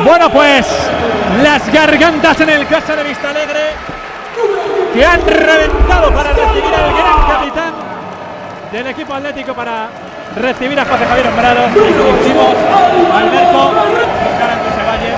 Bueno, pues las gargantas en el Casa de Vistalegre, que han reventado para recibir al gran capitán del equipo atlético, para recibir a José Javier Hombrados. Introducimos a Alberto Valle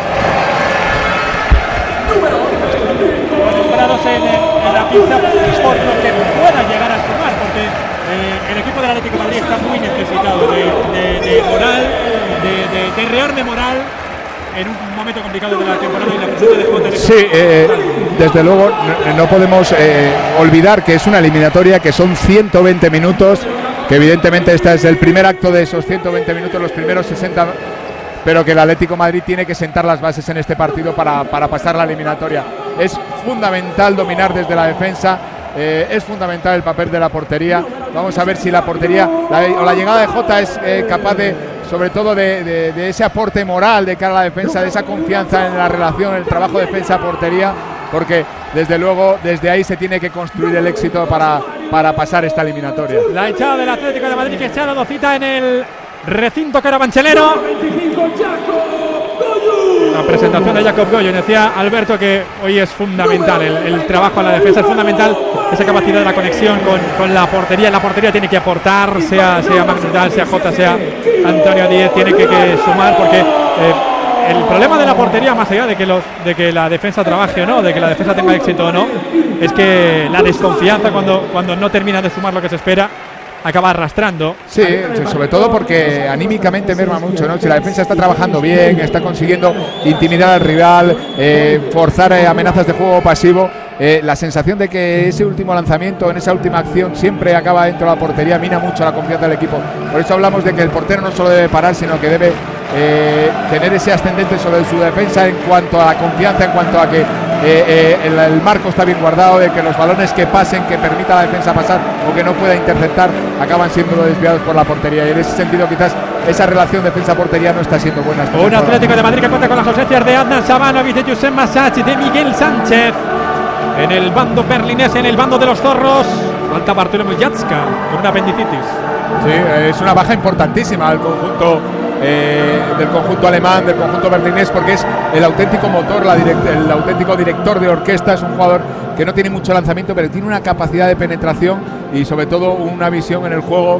con Hombrados en la pista, por lo que pueda llegar a sumar, porque el equipo del Atlético de Madrid está muy necesitado de moral, de rearme moral en un momento complicado de la temporada, y la presencia de Jota. Sí, desde luego no podemos olvidar que es una eliminatoria, que son 120 minutos, que evidentemente este es el primer acto de esos 120 minutos, los primeros 60, pero que el Atlético de Madrid tiene que sentar las bases en este partido para pasar la eliminatoria. Es fundamental dominar desde la defensa, es fundamental el papel de la portería. Vamos a ver si la portería o la llegada de Jota es capaz de, sobre todo de ese aporte moral de cara a la defensa, de esa confianza en la relación, el trabajo defensa-portería, porque desde luego desde ahí se tiene que construir el éxito para pasar esta eliminatoria. La echada del Atlético de Madrid, que echa la docita en el recinto carabanchelero. La presentación de Jacob Goyo. Decía Alberto que hoy es fundamental el trabajo a la defensa, es fundamental esa capacidad de la conexión con la portería. La portería tiene que aportar, sea Magdal, sea Jota, sea Antonio Díez, tiene que sumar, porque el problema de la portería, más allá de que la defensa trabaje o no, de que la defensa tenga éxito o no, es que la desconfianza cuando no termina de sumar lo que se espera, acaba arrastrando. Sí, sobre todo porque anímicamente merma mucho, ¿no? Si la defensa está trabajando bien, está consiguiendo intimidar al rival, forzar amenazas de juego pasivo, la sensación de que ese último lanzamiento, en esa última acción, siempre acaba dentro de la portería, mina mucho la confianza del equipo. Por eso hablamos de que el portero no solo debe parar, sino que debe tener ese ascendente sobre su defensa en cuanto a la confianza, en cuanto a que el marco está bien guardado, de que los balones que pasen, que permita a la defensa pasar o que no pueda interceptar, acaban siendo desviados por la portería, y en ese sentido quizás esa relación defensa-portería no está siendo buena. Un Atlético de Madrid que cuenta con las ausencias de Adnan Savanovic, de Josep Massachi, de Miguel Sánchez en el bando berlinés, en el bando de los zorros. Falta Bartolomé Jatska con una apendicitis. Sí, es una baja importantísima del conjunto alemán, del conjunto berlinés, porque es el auténtico motor, el auténtico director de orquesta. Es un jugador que no tiene mucho lanzamiento, pero tiene una capacidad de penetración y sobre todo una visión en el juego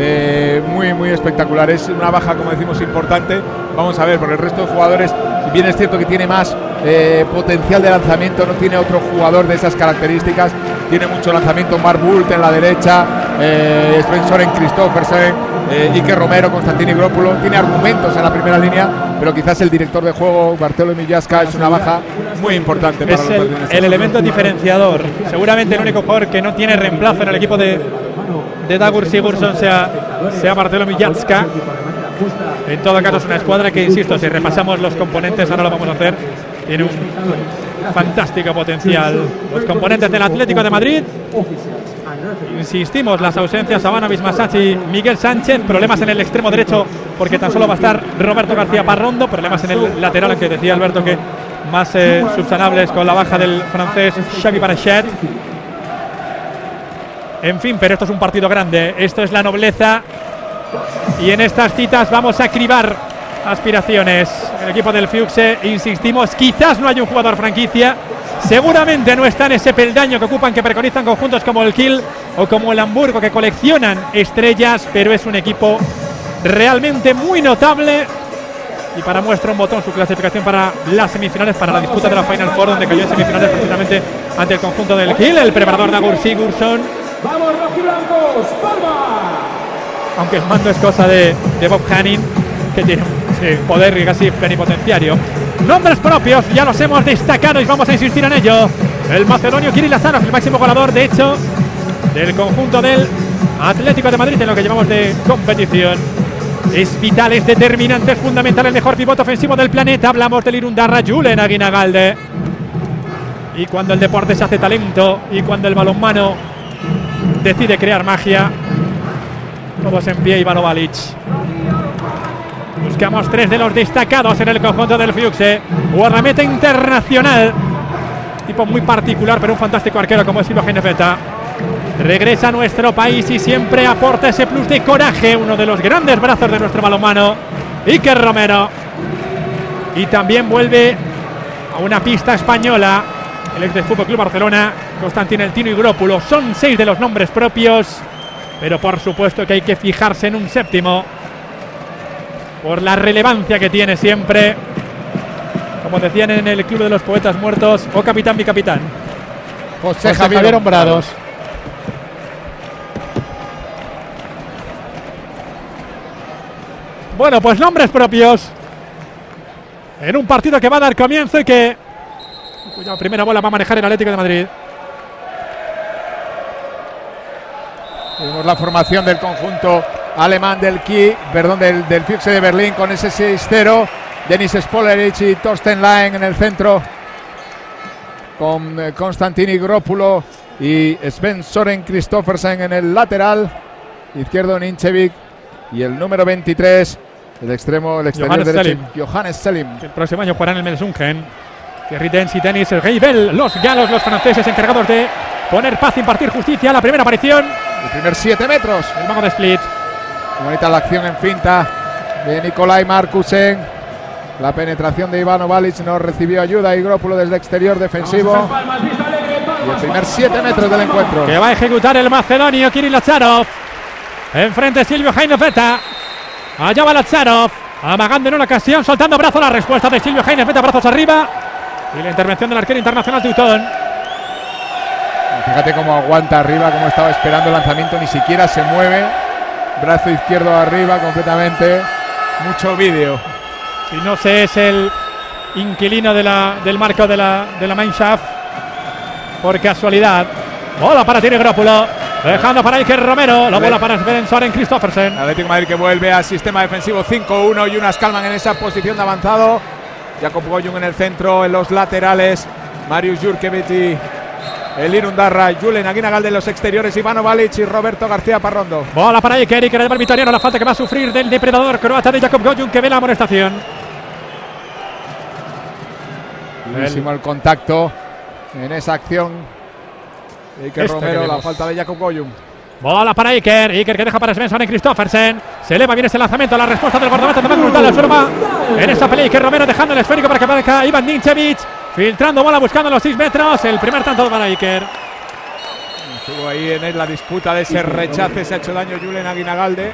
muy espectacular. Es una baja, como decimos, importante. Vamos a ver, porque el resto de jugadores, si bien es cierto que tiene más potencial de lanzamiento, no tiene otro jugador de esas características. Tiene mucho lanzamiento Marc Bult en la derecha, Sven Christoffersen, Iker Romero, Constantini Grópulo. Tiene argumentos en la primera línea, pero quizás el director de juego, Bartolomé Jatska, es una baja muy importante para los berlineses. El elemento diferenciador. Seguramente el único jugador que no tiene reemplazo en el equipo de Dagur Sigurdsson sea Bartolomé Jatska. En todo caso es una escuadra que, insisto, si repasamos los componentes, ahora lo vamos a hacer, tiene un fantástico potencial. Los componentes del Atlético de Madrid, insistimos, las ausencias: Savanovic, Massachi, Miguel Sánchez. Problemas en el extremo derecho, porque tan solo va a estar Roberto García Parrondo. Problemas en el lateral, que decía Alberto que más subsanables con la baja del francés Xavi Barachet. En fin, pero esto es un partido grande, esto es la nobleza, y en estas citas vamos a cribar aspiraciones. El equipo del Fuchse, insistimos, quizás no hay un jugador franquicia, seguramente no está en ese peldaño que preconizan conjuntos como el Kiel o como el Hamburgo, que coleccionan estrellas, pero es un equipo realmente muy notable. Y para muestra un botón su clasificación para las semifinales, para la disputa de la Final Four, donde cayó en semifinales precisamente ante el conjunto del Kiel, el preparador Dagur Sigurdsson. ¡Vamos, rojiblancos! ¡Palma! Aunque el mando es cosa de Bob Hanning, que tiene poder casi plenipotenciario. Nombres propios, ya los hemos destacado y vamos a insistir en ello. El macedonio Kirill Lazarov, el máximo goleador, de hecho, del conjunto del Atlético de Madrid en lo que llevamos de competición. Es vital, es determinante, es fundamental, el mejor pivote ofensivo del planeta. Hablamos del Irundarra Julen Aguinagalde. Y cuando el deporte se hace talento, y cuando el balonmano decide crear magia, todos en pie. Ivano Balic. Buscamos tres de los destacados en el conjunto del Fuchse. Guardameta internacional, tipo muy particular, pero un fantástico arquero como es Ivo Genefeta. Regresa a nuestro país y siempre aporta ese plus de coraje, uno de los grandes brazos de nuestro balonmano, Iker Romero. Y también vuelve a una pista española el ex del Fútbol Club Barcelona, Constantin El Tino Higropoulos. Son 6 de los nombres propios, pero por supuesto que hay que fijarse en un séptimo por la relevancia que tiene siempre. Como decían en el Club de los Poetas Muertos, o capitán, mi capitán. José Javier Hombrados. Bueno, pues nombres propios en un partido que va a dar comienzo y que, cuya primera bola va a manejar el Atlético de Madrid. Vemos la formación del conjunto alemán del Füchse de Berlín con ese 6-0. Denis Spolerich y Thorsten Lang en el centro, con Constantin Higropoulos y Sven Soren Kristoffersen en el lateral izquierdo, Ninčević, y el número 23, el exterior derecho, Johannes Selim. El próximo año jugará en el Melsungen. Thierry Dens y Denis Reibel, los galos, los franceses encargados de poner paz y impartir justicia. La primera aparición, el primer 7 metros, el mago de Split. Bonita la acción en finta de Nikolai Markusen. La penetración de Ivano Balic no recibió ayuda. Higropoulos desde exterior defensivo. Y el primer 7 metros del encuentro. Que va a ejecutar el macedonio Kirill Lazarov. Enfrente Silvio Heinefeta. Allá va Lazarov, amagando en una ocasión, soltando brazo. La respuesta de Silvio Heinefeta, brazos arriba. Y la intervención del arquero internacional Teutón. Fíjate cómo aguanta arriba, cómo estaba esperando el lanzamiento. Ni siquiera se mueve. Brazo izquierdo arriba completamente. Mucho vídeo. Y no sé, es el inquilino del marco de la Mannschaft. Por casualidad. Bola para Tino Higropoulos. Dejando para Iker Romero. La bola para Sven Soren Kristoffersen. Atlético de Madrid que vuelve al sistema defensivo 5-1. Jonas Kalman en esa posición de avanzado. Jakob Goyun en el centro, en los laterales. Marius Jurkevic y el Irundarra. Julen Aguinagalde en los exteriores. Ivano Balic y Roberto García Parrondo. Bola para Iker. Iker del Vitoriano. La falta que va a sufrir del depredador croata de Jakob Goyun, que ve la amonestación. Buenísimo el contacto en esa acción. Iker Romero, la falta de Jakob Goyun. Bola para Iker. Iker que deja para Sven Soren Kristoffersen. Se eleva bien ese lanzamiento. La respuesta del guardameta de Magnus la surma en esta pelea. Iker Romero dejando el esférico para que aparezca Ivan Ninčević. Filtrando bola, buscando los 6 metros. El primer tanto para Iker. Estuvo ahí en la disputa de ese rechace. Se ha hecho daño Julen Aguinagalde.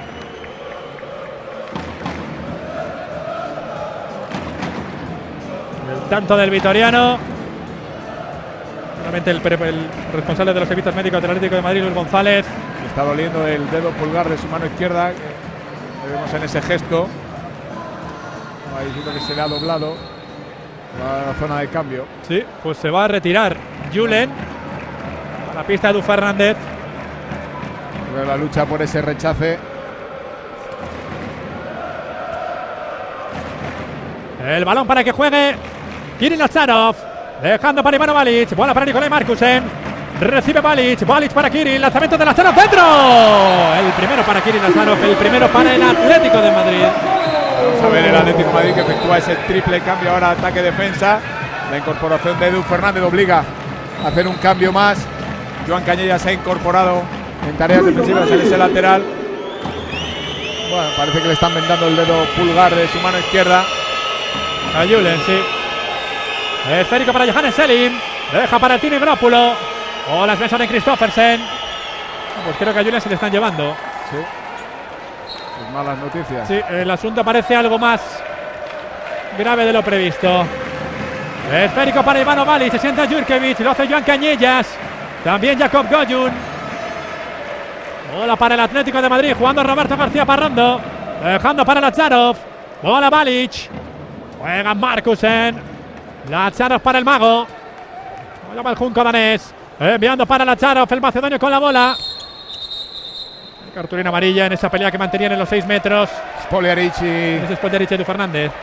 El tanto del vitoriano. Realmente el responsable de los servicios médicos del Atlético de Madrid, Luis González. Está doliendo el dedo pulgar de su mano izquierda. Que vemos en ese gesto. Ahí diciendo que se le ha doblado. Va a la zona de cambio. Sí, pues se va a retirar Julen a la pista de Edu Fernández. La lucha por ese rechace. El balón para que juegue Kirill Lazarov. Dejando para Ivano Balic. Bola para Nikolai Markusen. Recibe Balic. Balic para Kirill. Lanzamiento de Lazarov. ¡Dentro! El primero para Kirill Lazarov. El primero para el Atlético de Madrid. Vamos a ver el Atlético de Madrid que efectúa ese triple cambio ahora ataque-defensa. La incorporación de Edu Fernández obliga a hacer un cambio más. Joan Cañellas se ha incorporado en tareas defensivas en ese lateral. Bueno, parece que le están vendando el dedo pulgar de su mano izquierda. A Julen, sí. Esférico para Johannes Selim. Deja para Tino Higropoulos. O las mesas de Kristoffersen. Pues creo que a Julen se le están llevando. Sí. Pues malas noticias. Sí, el asunto parece algo más grave de lo previsto. Esférico para Ivano Balic. Se sienta Jurkevic. Lo hace Joan Cañellas. También Jakob Goyun. Bola para el Atlético de Madrid. Jugando Roberto García Parrondo. Dejando para Lazarov. Bola Balic. Juega Markusen. Lazarov para el mago. Llama el junco danés. Enviando para Lazarov, el macedonio con la bola. Cartulina amarilla en esa pelea que mantenían en los 6 metros. Spolerich y Spolerich y Edu Fernández.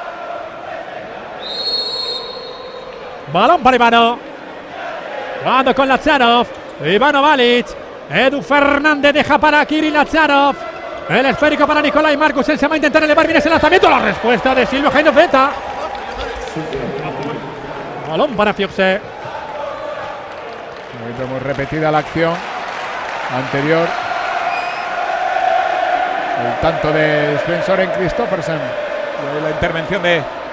Balón para Ivano. Jugando con Lazarov. Ivano Balic. Edu Fernández deja para Kirill Lazarov. El esférico para Nikolai Markusen. Se va a intentar elevar bien ese lanzamiento. La respuesta de Silvio Heinefeta. Balón para Füchse. Ahí vemos repetida la acción anterior. El tanto de Sven Soren Kristoffersen. Y la intervención de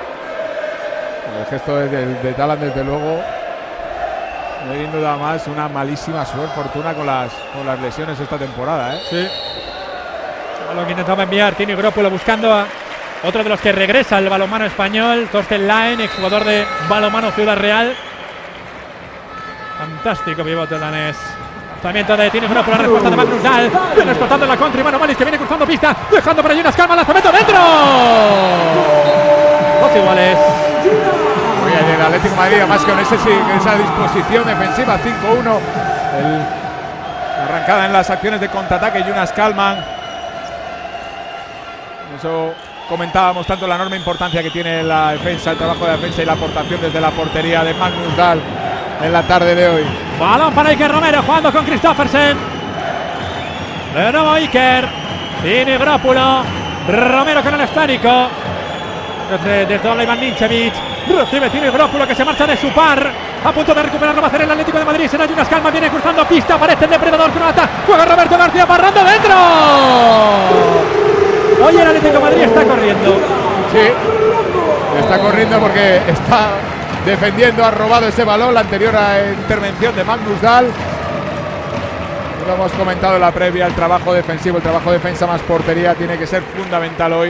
El gesto de Talan, desde luego, no hay duda más, una malísima fortuna con las lesiones esta temporada, ¿eh? Sí. Lo que intentaba enviar Tini Grópulo buscando a otro de los que regresa al balonmano español, Torsten Laen, exjugador de balonmano Ciudad Real. Fantástico pivote danés. Lanzamiento de Tini Grópulo, la respuesta de Magnus Dahl. Viene explotando la contra Ivano Malic, que viene cruzando pista, dejando por allí unas calmas, lanzamiento dentro. 2 iguales. Oye, el Atlético de Madrid, además con esa disposición defensiva, 5-1. Arrancada en las acciones de contraataque, Jonas Kalman. Eso comentábamos, tanto la enorme importancia que tiene la defensa, el trabajo de defensa y la aportación desde la portería de Magnus Dahl en la tarde de hoy. Balón para Iker Romero, jugando con Kristoffersen. De nuevo Iker. Tini Grópulo. Romero con el esférico. Desde Ivan Nincevic. Recibe Tini Grópulo, que se marcha de su par. A punto de recuperarlo va a hacer el Atlético de Madrid. Será Jonas Kalman, viene cruzando pista. Aparece el depredador croata. Juega Roberto García Parrando dentro. Hoy el Atlético de Madrid está corriendo. Sí, está corriendo porque está defendiendo, ha robado ese balón. La anterior intervención de Magnus Dahl. Lo hemos comentado en la previa, el trabajo defensivo, el trabajo de defensa más portería tiene que ser fundamental hoy.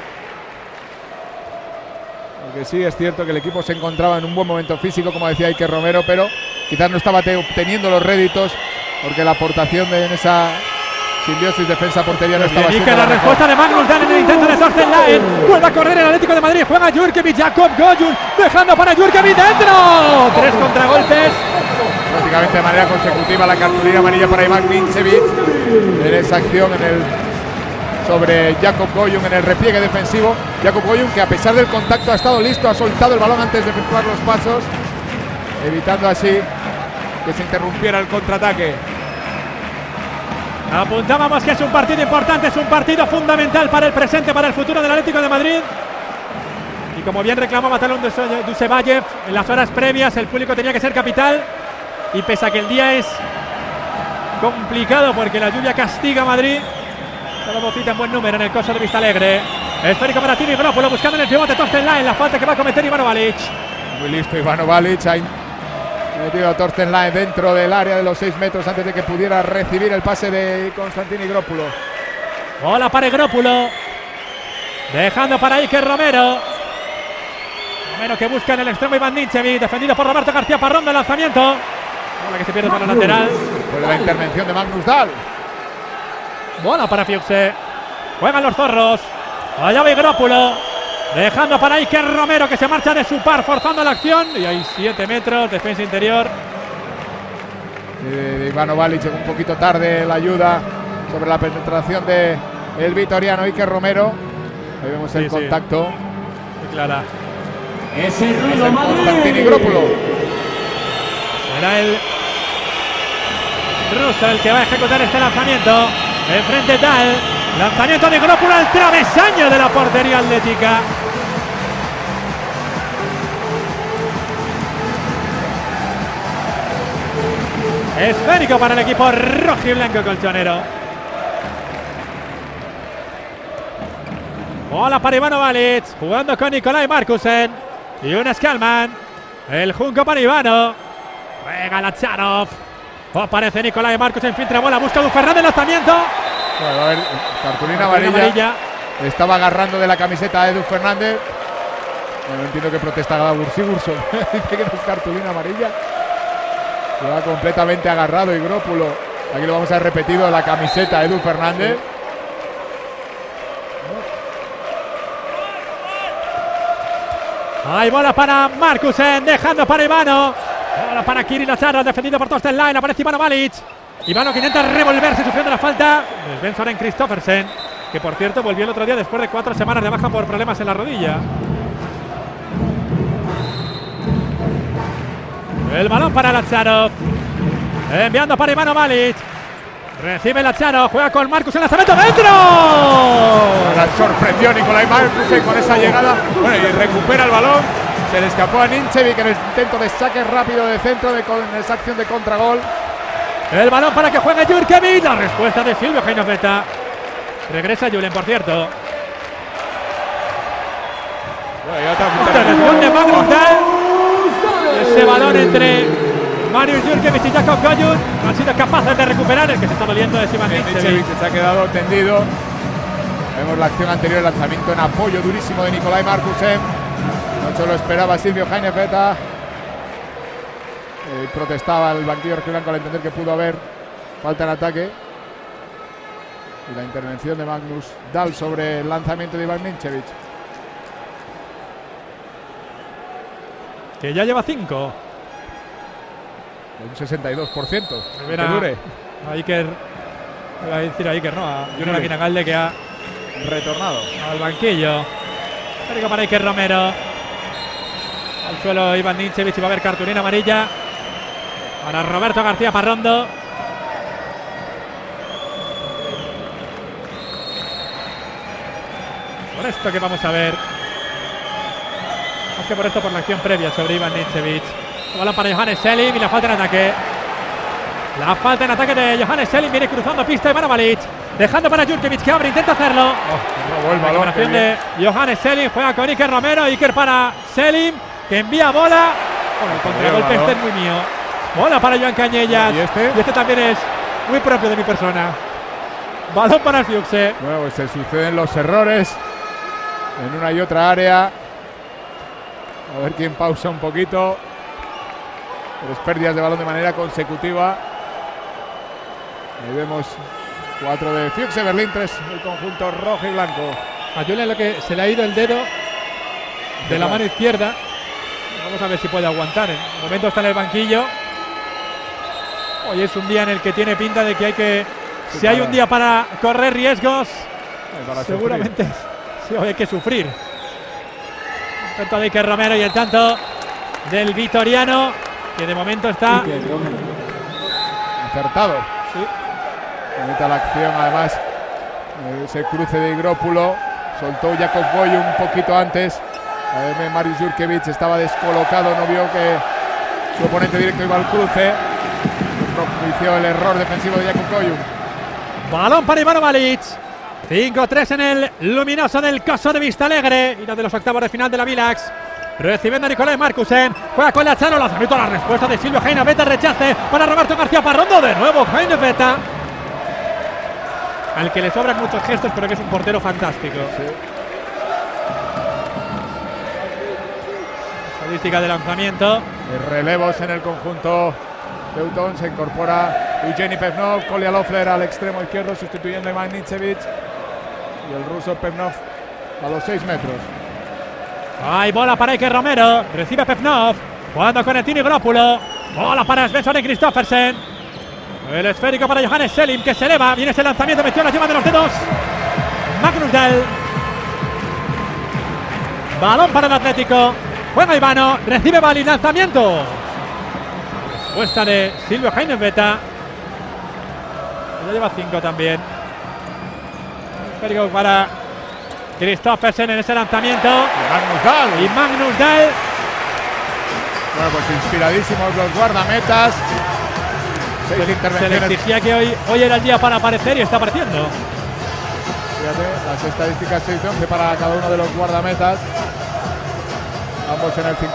Porque sí, es cierto que el equipo se encontraba en un buen momento físico, como decía Iker Romero, pero quizás no estaba obteniendo los réditos porque la aportación en esa simbiosis defensa-portería no estaba siendo la respuesta de Magnus Dahl en el intento de Torsten Laen. Vuelve a correr el Atlético de Madrid. Juega Jurkevic, Jakob Gojun, dejando para Jurkevic dentro. 3 contragolpes. Prácticamente de manera consecutiva la cartulina amarilla para Ivan Nincevic en esa acción sobre Jakob Gojun en el repliegue defensivo. Jakob Gojun, que a pesar del contacto ha estado listo, ha soltado el balón antes de efectuar los pasos, evitando así que se interrumpiera el contraataque. Apuntábamos que es un partido importante, es un partido fundamental para el presente, para el futuro del Atlético de Madrid. Y como bien reclamaba Talón Dusevayev en las horas previas, el público tenía que ser capital. Y pese a que el día es complicado porque la lluvia castiga a Madrid, solo bocita en buen número en el coso de Vistalegre. Esférico para Tini Grópulo, buscando en el pivote Torsten Laen, la falta que va a cometer Ivano Malic. Muy listo Ivano Malic, ha metido a Torsten Laen dentro del área de los 6 metros antes de que pudiera recibir el pase de Konstantini Grópulo. Bola para Grópulo, dejando para Iker Romero. Romero que busca en el extremo Ivan Nincevic, defendido por Roberto García Parrón del lanzamiento. Bola que se pierde para el lateral. Por la intervención de Magnus Dahl. Bola para Fiuxe. Juegan los zorros. Allá va Grópulo, dejando para Iker Romero, que se marcha de su par, forzando la acción. Y hay 7 metros, defensa interior. Ivano Malic llegó un poquito tarde la ayuda sobre la penetración de el vitoriano Iker Romero. Ahí vemos el contacto. Muy clara. Es el ruido Madrid. Konstantini Grópulo. Será el ruso el que va a ejecutar este lanzamiento. Enfrente Dahl. Lanzamiento de Grópulo al travesaño de la portería atlética. Esférico para el equipo rojiblanco colchonero. Bola para Ivano Malic, jugando con Nikolai Markusen y Jonas Kalman. El junco para Ivano. Juega Lachanov. Aparece Nikolai Markusen, filtra bola, busca Edu Fernández, lanzamiento. Bueno, a ver, cartulina amarilla. Estaba agarrando de la camiseta a Edu Fernández. Bueno, entiendo que protesta Gabur Sigurdsson. Dice que no es cartulina amarilla. Se va completamente agarrado y Grópulo. Aquí lo vamos a ver repetido, la camiseta Edu Fernández. Hay bola para Markusen, dejando para Ivano. Bola para Kirill Lachanov, defendido por Torsten Laen. Aparece Ivano Malic. Ivano que intenta revolverse sufriendo la falta. Desvence ahora en Kristoffersen, que por cierto volvió el otro día después de 4 semanas de baja por problemas en la rodilla. El balón para Lachanov. Enviando para Ivano Malic. Recibe Lachanov, juega con Markus en lanzamiento dentro. La sorprendió Nikolai Markusen con esa llegada. Bueno, y recupera el balón. Se le escapó a Nincevic en el intento de saque rápido de centro con esa acción de contragol. El balón para que juegue Jurkevic. La respuesta de Silvio Heinoveta. Regresa Julen, por cierto. Responde Magnus Dahl. Ese balón entre Mariusz Jurkiewicz y Jakub Koyun no han sido capaces de recuperar. El que se está doliendo es Ivan Ninčević. Se ha quedado tendido. Vemos la acción anterior, el lanzamiento en apoyo durísimo de Nikolai Markusen. No se lo esperaba Silvio Heinefetta. Protestaba el banquillo rojiblanco al entender que pudo haber falta en ataque. Y la intervención de Magnus Dahl sobre el lanzamiento de Ivan Ninčević. Que ya lleva 5. Un 62%. Mira, dure. A Iker, voy a decir a Iker, no, a Julen Aguinagalde, que ha retornado al banquillo. Perico para Iker Romero. Al suelo Ivan Ninčević y va a haber cartulina amarilla para Roberto García Parrondo. Por esto que vamos a ver, más que por esto, por la acción previa sobre Ivan Ninčević. Balón para Johannes Selim y la falta en ataque. La falta en ataque de Johannes Selim. Viene cruzando pista Iván Balic, dejando para Jurkiewicz, que abre, intenta hacerlo. Robó el balón. La de Johannes Selim, juega con Iker Romero. Iker para Selim, que envía bola. Bueno, el contragolpe este es muy mío. Bola para Joan Cañellas. ¿Y este también es muy propio de mi persona. Balón para el Fiuxe. Bueno, pues se suceden los errores en una y otra área. A ver quién pausa un poquito. Tres pérdidas de balón de manera consecutiva. Ahí vemos 4 de Fiuxe Berlín, 3 del conjunto rojo y blanco. A Julen lo que se le ha ido el dedo de la mano izquierda. Vamos a ver si puede aguantar. En el momento está en el banquillo. Hoy es un día en el que tiene pinta de que hay que... Si hay un día para correr riesgos, seguramente sí, hoy hay que sufrir. El tanto de Iker Romero y el tanto del vitoriano, que de momento está acertado. Sí. Bonita la acción, además. Ese cruce de Igrópulo. Soltó Jakub Koyun un poquito antes. Mariusz Jurkiewicz estaba descolocado, no vio que su oponente directo iba al cruce. Propició el error defensivo de Jakub Koyun. Balón para Iván Balic. 5-3 en el luminoso del Coso de Vistalegre. Y de los octavos de final de la Vilax. Recibiendo a Nikolai Markusen. Juega con Lachano. Lanzamiento a la respuesta de Silvio Heinefetta. Rechace para Roberto García Parrondo. De nuevo Heinefetta, al que le sobran muchos gestos, pero que es un portero fantástico. Sí. Estadística de lanzamiento. Relevos en el conjunto Teutón. Se incorpora Eugeni Pevnov. Kolya Loeffler al extremo izquierdo, sustituyendo a Ivan Ninčević. Y el ruso Pevnov a los 6 metros. Hay bola para Iker Romero. Recibe Pevnov. Jugando con el Tino Igrópulo. Bola para Svensson y Kristoffersen. El esférico para Johannes Selim, que se eleva. Viene ese lanzamiento, metió la yema de los dedos Magnus Dahl. Balón para el Atlético. Juega Ivano, recibe Bali, lanzamiento. Respuesta de Silvio Heinefetta. Ya lleva 5 también. Esférico para Kristoffersen en ese lanzamiento. Y Magnus Dahl. Bueno, pues inspiradísimos los guardametas. Se le exigía que hoy era el día para aparecer y está apareciendo. Fíjate, las estadísticas 6-11 para cada uno de los guardametas. Ambos en el 55%.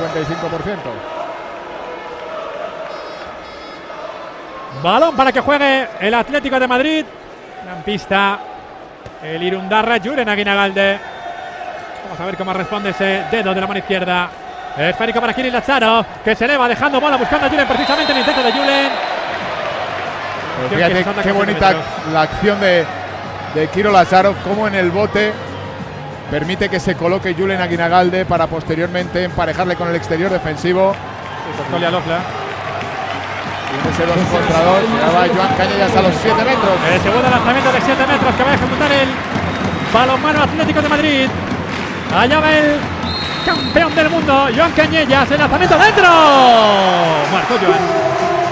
Balón para que juegue el Atlético de Madrid. Gran pista. El Irundarra, Julen Aguinagalde. Vamos a ver cómo responde ese dedo de la mano izquierda. Esférico para Kirill Lacharo, que se eleva dejando bola, buscando a Julen precisamente en el intento de Julen. Fíjate qué bonita la acción de Kirill Lacharo, como en el bote permite que se coloque Julen Aguinagalde para posteriormente emparejarle con el exterior defensivo. Y en ese 2 contra 2 va Joan Cañellas a los 7 metros. El segundo lanzamiento de 7 metros que va a ejecutar el balonmano Atlético de Madrid. Allá va el campeón del mundo, Joan Cañellas. El lanzamiento dentro. Marcó Joan.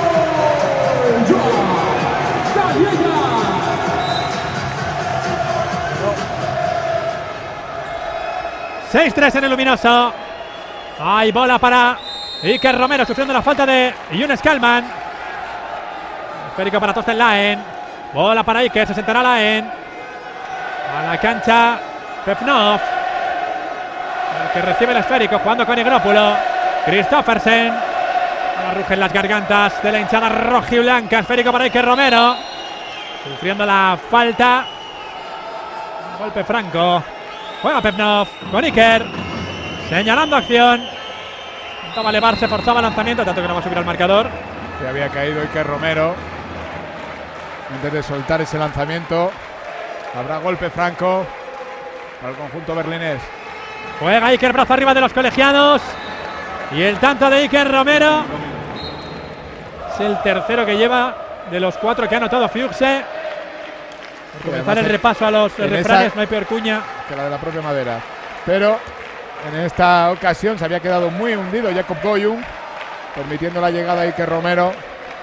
6-3 en el luminoso. Hay bola para Iker Romero, sufriendo la falta de Younes Kalman. Esférico para Torsten Laen. Bola para Iker, se sentará Laen. A la cancha Pevnov. El que recibe el esférico, jugando con Igrópulo. Christoffersen. Ahora rugen las gargantas de la hinchada rojiblanca. Esférico para Iker Romero. Sufriendo la falta. Un golpe franco. Juega Pevnov con Iker. Señalando acción. Intentaba elevarse, forzaba el lanzamiento, tanto que no va a subir al marcador. Que había caído Iker Romero. Antes de soltar ese lanzamiento. Habrá golpe franco para el conjunto berlinés. Juega Iker, brazo arriba de los colegiados. Y el tanto de Iker Romero. Es el tercero que lleva de los 4 que ha anotado Fuchse. Por comenzar el repaso a los refranes, no hay peor cuña que la de la propia madera. Pero en esta ocasión se había quedado muy hundido Jakob Goyum, permitiendo la llegada de Iker Romero.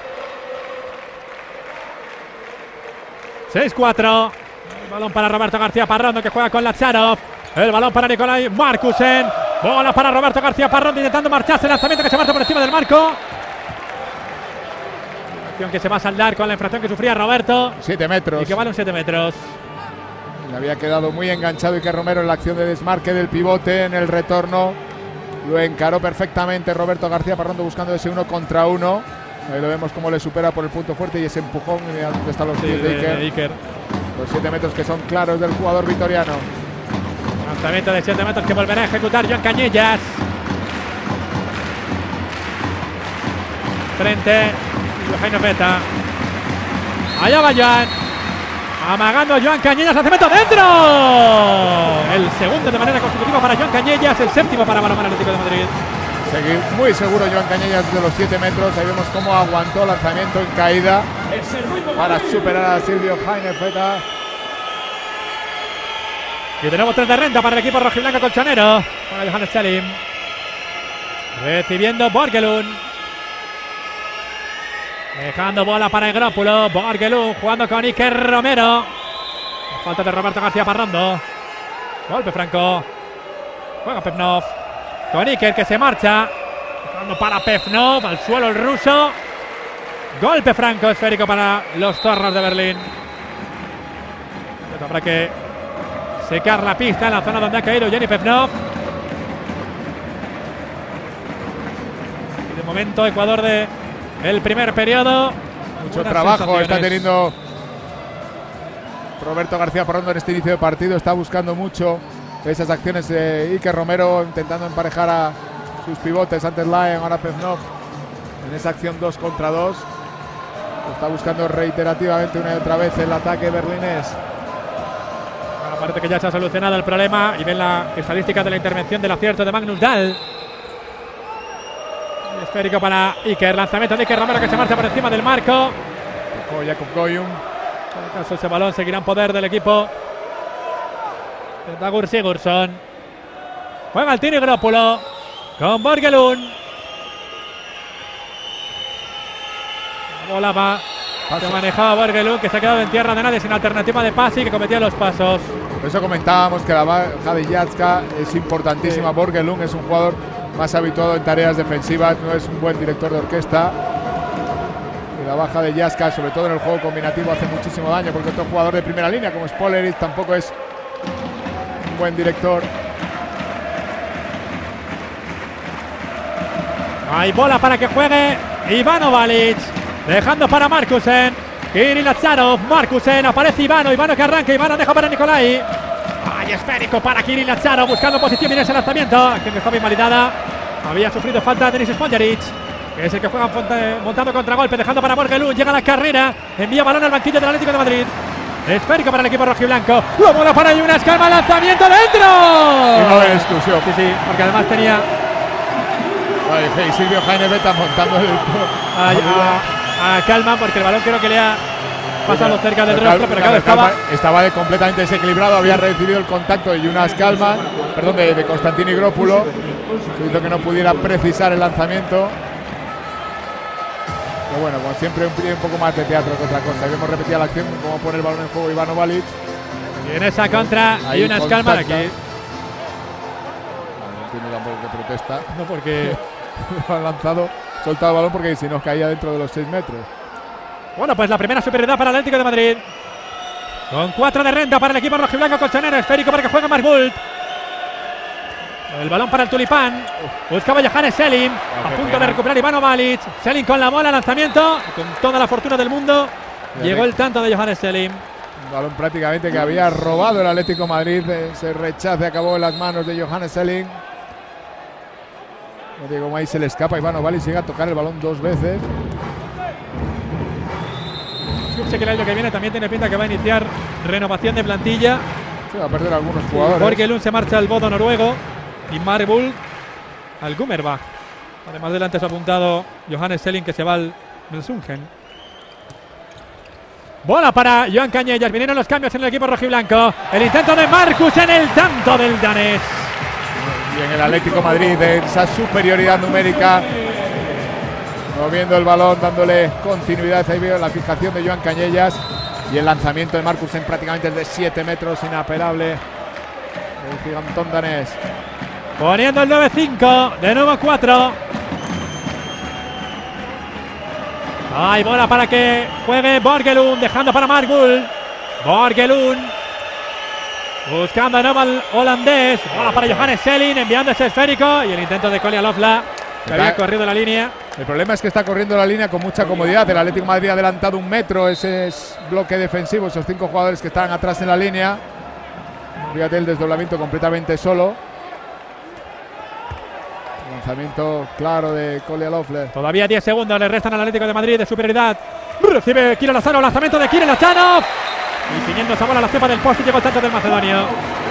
6-4. El balón para Roberto García Parrondo, que juega con Lazarov. El balón para Nikolai Markusen. Bola para Roberto García Parrondo, intentando marcharse. El lanzamiento que se marcha por encima del marco. Acción que se va a saldar con la infracción que sufría Roberto. 7 metros. Y que vale un 7 metros. Le había quedado muy enganchado Iker Romero en la acción de desmarque del pivote. En el retorno lo encaró perfectamente Roberto García Parrondo, buscando ese 1 contra 1. Ahí lo vemos cómo le supera por el punto fuerte y ese empujón donde están los pies de Iker. Los 7 metros que son claros del jugador vitoriano. Lanzamiento de 7 metros que volverá a ejecutar Joan Cañellas. Frente Jaime Peta. Allá va Joan. Amagando Joan Cañellas, lanzamiento dentro. El segundo de manera consecutiva para Joan Cañellas, el séptimo para Balonmano Atlético de Madrid. Seguir muy seguro Joan Cañellas de los 7 metros. Ahí vemos cómo aguantó lanzamiento en caída para superar a Silvio Jaime Peta. Y tenemos 3 de renta para el equipo rojiblanco colchonero. Para Johannes Selim. Recibiendo Borgelund. Dejando bola para Igrópulo. Borgelund jugando con Iker Romero. Falta de Roberto García Parrondo. Golpe franco. Juega Pevnov. Con Iker, que se marcha. Dejando para Pevnov. Al suelo el ruso. Golpe franco esférico para los Zorros de Berlín. Habrá que secar la pista en la zona donde ha caído Jenny Pevnov. Y de momento Ecuador de el primer periodo. Mucho trabajo está teniendo Roberto García Parrondo en este inicio de partido. Está buscando mucho esas acciones de Iker Romero, intentando emparejar a sus pivotes. Antes Lyon, ahora Pevnov. En esa acción 2 contra 2. Está buscando reiterativamente una y otra vez el ataque berlinés. Parece que ya se ha solucionado el problema y ven la estadística de la intervención del acierto de Magnus Dahl. Esférico para Iker, lanzamiento de Iker Romero que se marcha por encima del marco. Tocó Jakob Goyum. En el caso ese balón seguirá en poder del equipo de Dagur Sigurdsson. Juega el tiro Igrópulo con Borgelund. La bola va. Se manejaba Borgelund, que se ha quedado en tierra de nadie sin alternativa de pase y que cometía los pasos. Por eso comentábamos que la baja de Jacka es importantísima. Sí. Borgelund es un jugador más habituado en tareas defensivas, no es un buen director de orquesta. Y la baja de Jacka, sobre todo en el juego combinativo, hace muchísimo daño, porque otro jugador de primera línea como Spoleris tampoco es un buen director. Hay bola para que juegue Ivano Balic. Dejando para Markusen. Kirill Lazarov. Markusen. Aparece Ivano. Ivano que arranca. Ivano deja para Nikolai. Hay esférico para Kirill Lazarov. Buscando posición en ese lanzamiento. Acción que estaba invalidada. Había sufrido falta Denis Sponjaric, que es el que juega montando contragolpe. Dejando para Borgelund. Llega la carrera. Envía balón al banquillo del Atlético de Madrid. Esférico para el equipo rojiblanco. La bola para Jonas Calma. Lanzamiento dentro. Y no de exclusión. Sí, sí. Porque además tenía. Y Silvio Jaime Peta montando el. A Calma, porque el balón creo que le ha pasado cerca del rostro, pero claro, estaba completamente desequilibrado. Había recibido el contacto de Jonas Calma, perdón, de Constantin Igrópulo, que hizo que no pudiera precisar el lanzamiento. Pero bueno, como siempre, un poco más de teatro que otra cosa. Hemos repetido la acción, cómo pone el balón en juego Ivano Balic. Y en esa contra, Jonas Calma aquí. No entiendo tampoco que protesta. No, porque lo han lanzado. Soltado el balón porque si no caía dentro de los 6 metros. Bueno, pues la primera superioridad para el Atlético de Madrid. Con 4 de renta para el equipo rojiblanco colchonero. Esférico para que juegue Mark Bult. El balón para el Tulipán. Buscaba Johannes Selim. A punto de recuperar Ivano Balic. Selim con la bola, lanzamiento. Con toda la fortuna del mundo. Llegó el tanto de Johannes Selim. Un balón prácticamente que había robado el Atlético de Madrid. Ese rechace acabó en las manos de Johannes Selim. No digo cómo ahí se le escapa. Ivano Balic llega a tocar el balón 2 veces. Sé que el año que viene también tiene pinta que va a iniciar renovación de plantilla. Se va a perder algunos jugadores. Porque Lund se marcha al Bodo noruego y Mark Bull al Gummerbach. Además del antes apuntado Johannes Selim, que se va al Melsungen. Bola para Joan Cañellas. Vinieron los cambios en el equipo rojiblanco. El intento de Marcus en el tanto del danés. Y en el Atlético de Madrid, de esa superioridad numérica, moviendo el balón, dándole continuidad. Ahí veo la fijación de Joan Cañellas y el lanzamiento de Markusen prácticamente de 7 metros, inapelable. El gigantón danés. Poniendo el 9-5, de nuevo 4. Hay bola para que juegue Borgelund, dejando para Mark Bull. Borgelund buscando de nuevo al holandés. Bola para Johannes Selim, enviando ese esférico. Y el intento de Kolia Lofla, que había corrido la línea. El problema es que está corriendo la línea con mucha comodidad. El Atlético de Madrid ha adelantado 1 metro. Ese es bloque defensivo, esos 5 jugadores que están atrás en la línea. Fíjate el desdoblamiento completamente solo. Lanzamiento claro de Kolia Lofla. Todavía 10 segundos le restan al Atlético de Madrid de superioridad. Recibe Kirill Lazarov, lanzamiento de Kirill Lazarov. Y siguiendo esa bola a la cepa del poste, llegó el tanto del macedonio.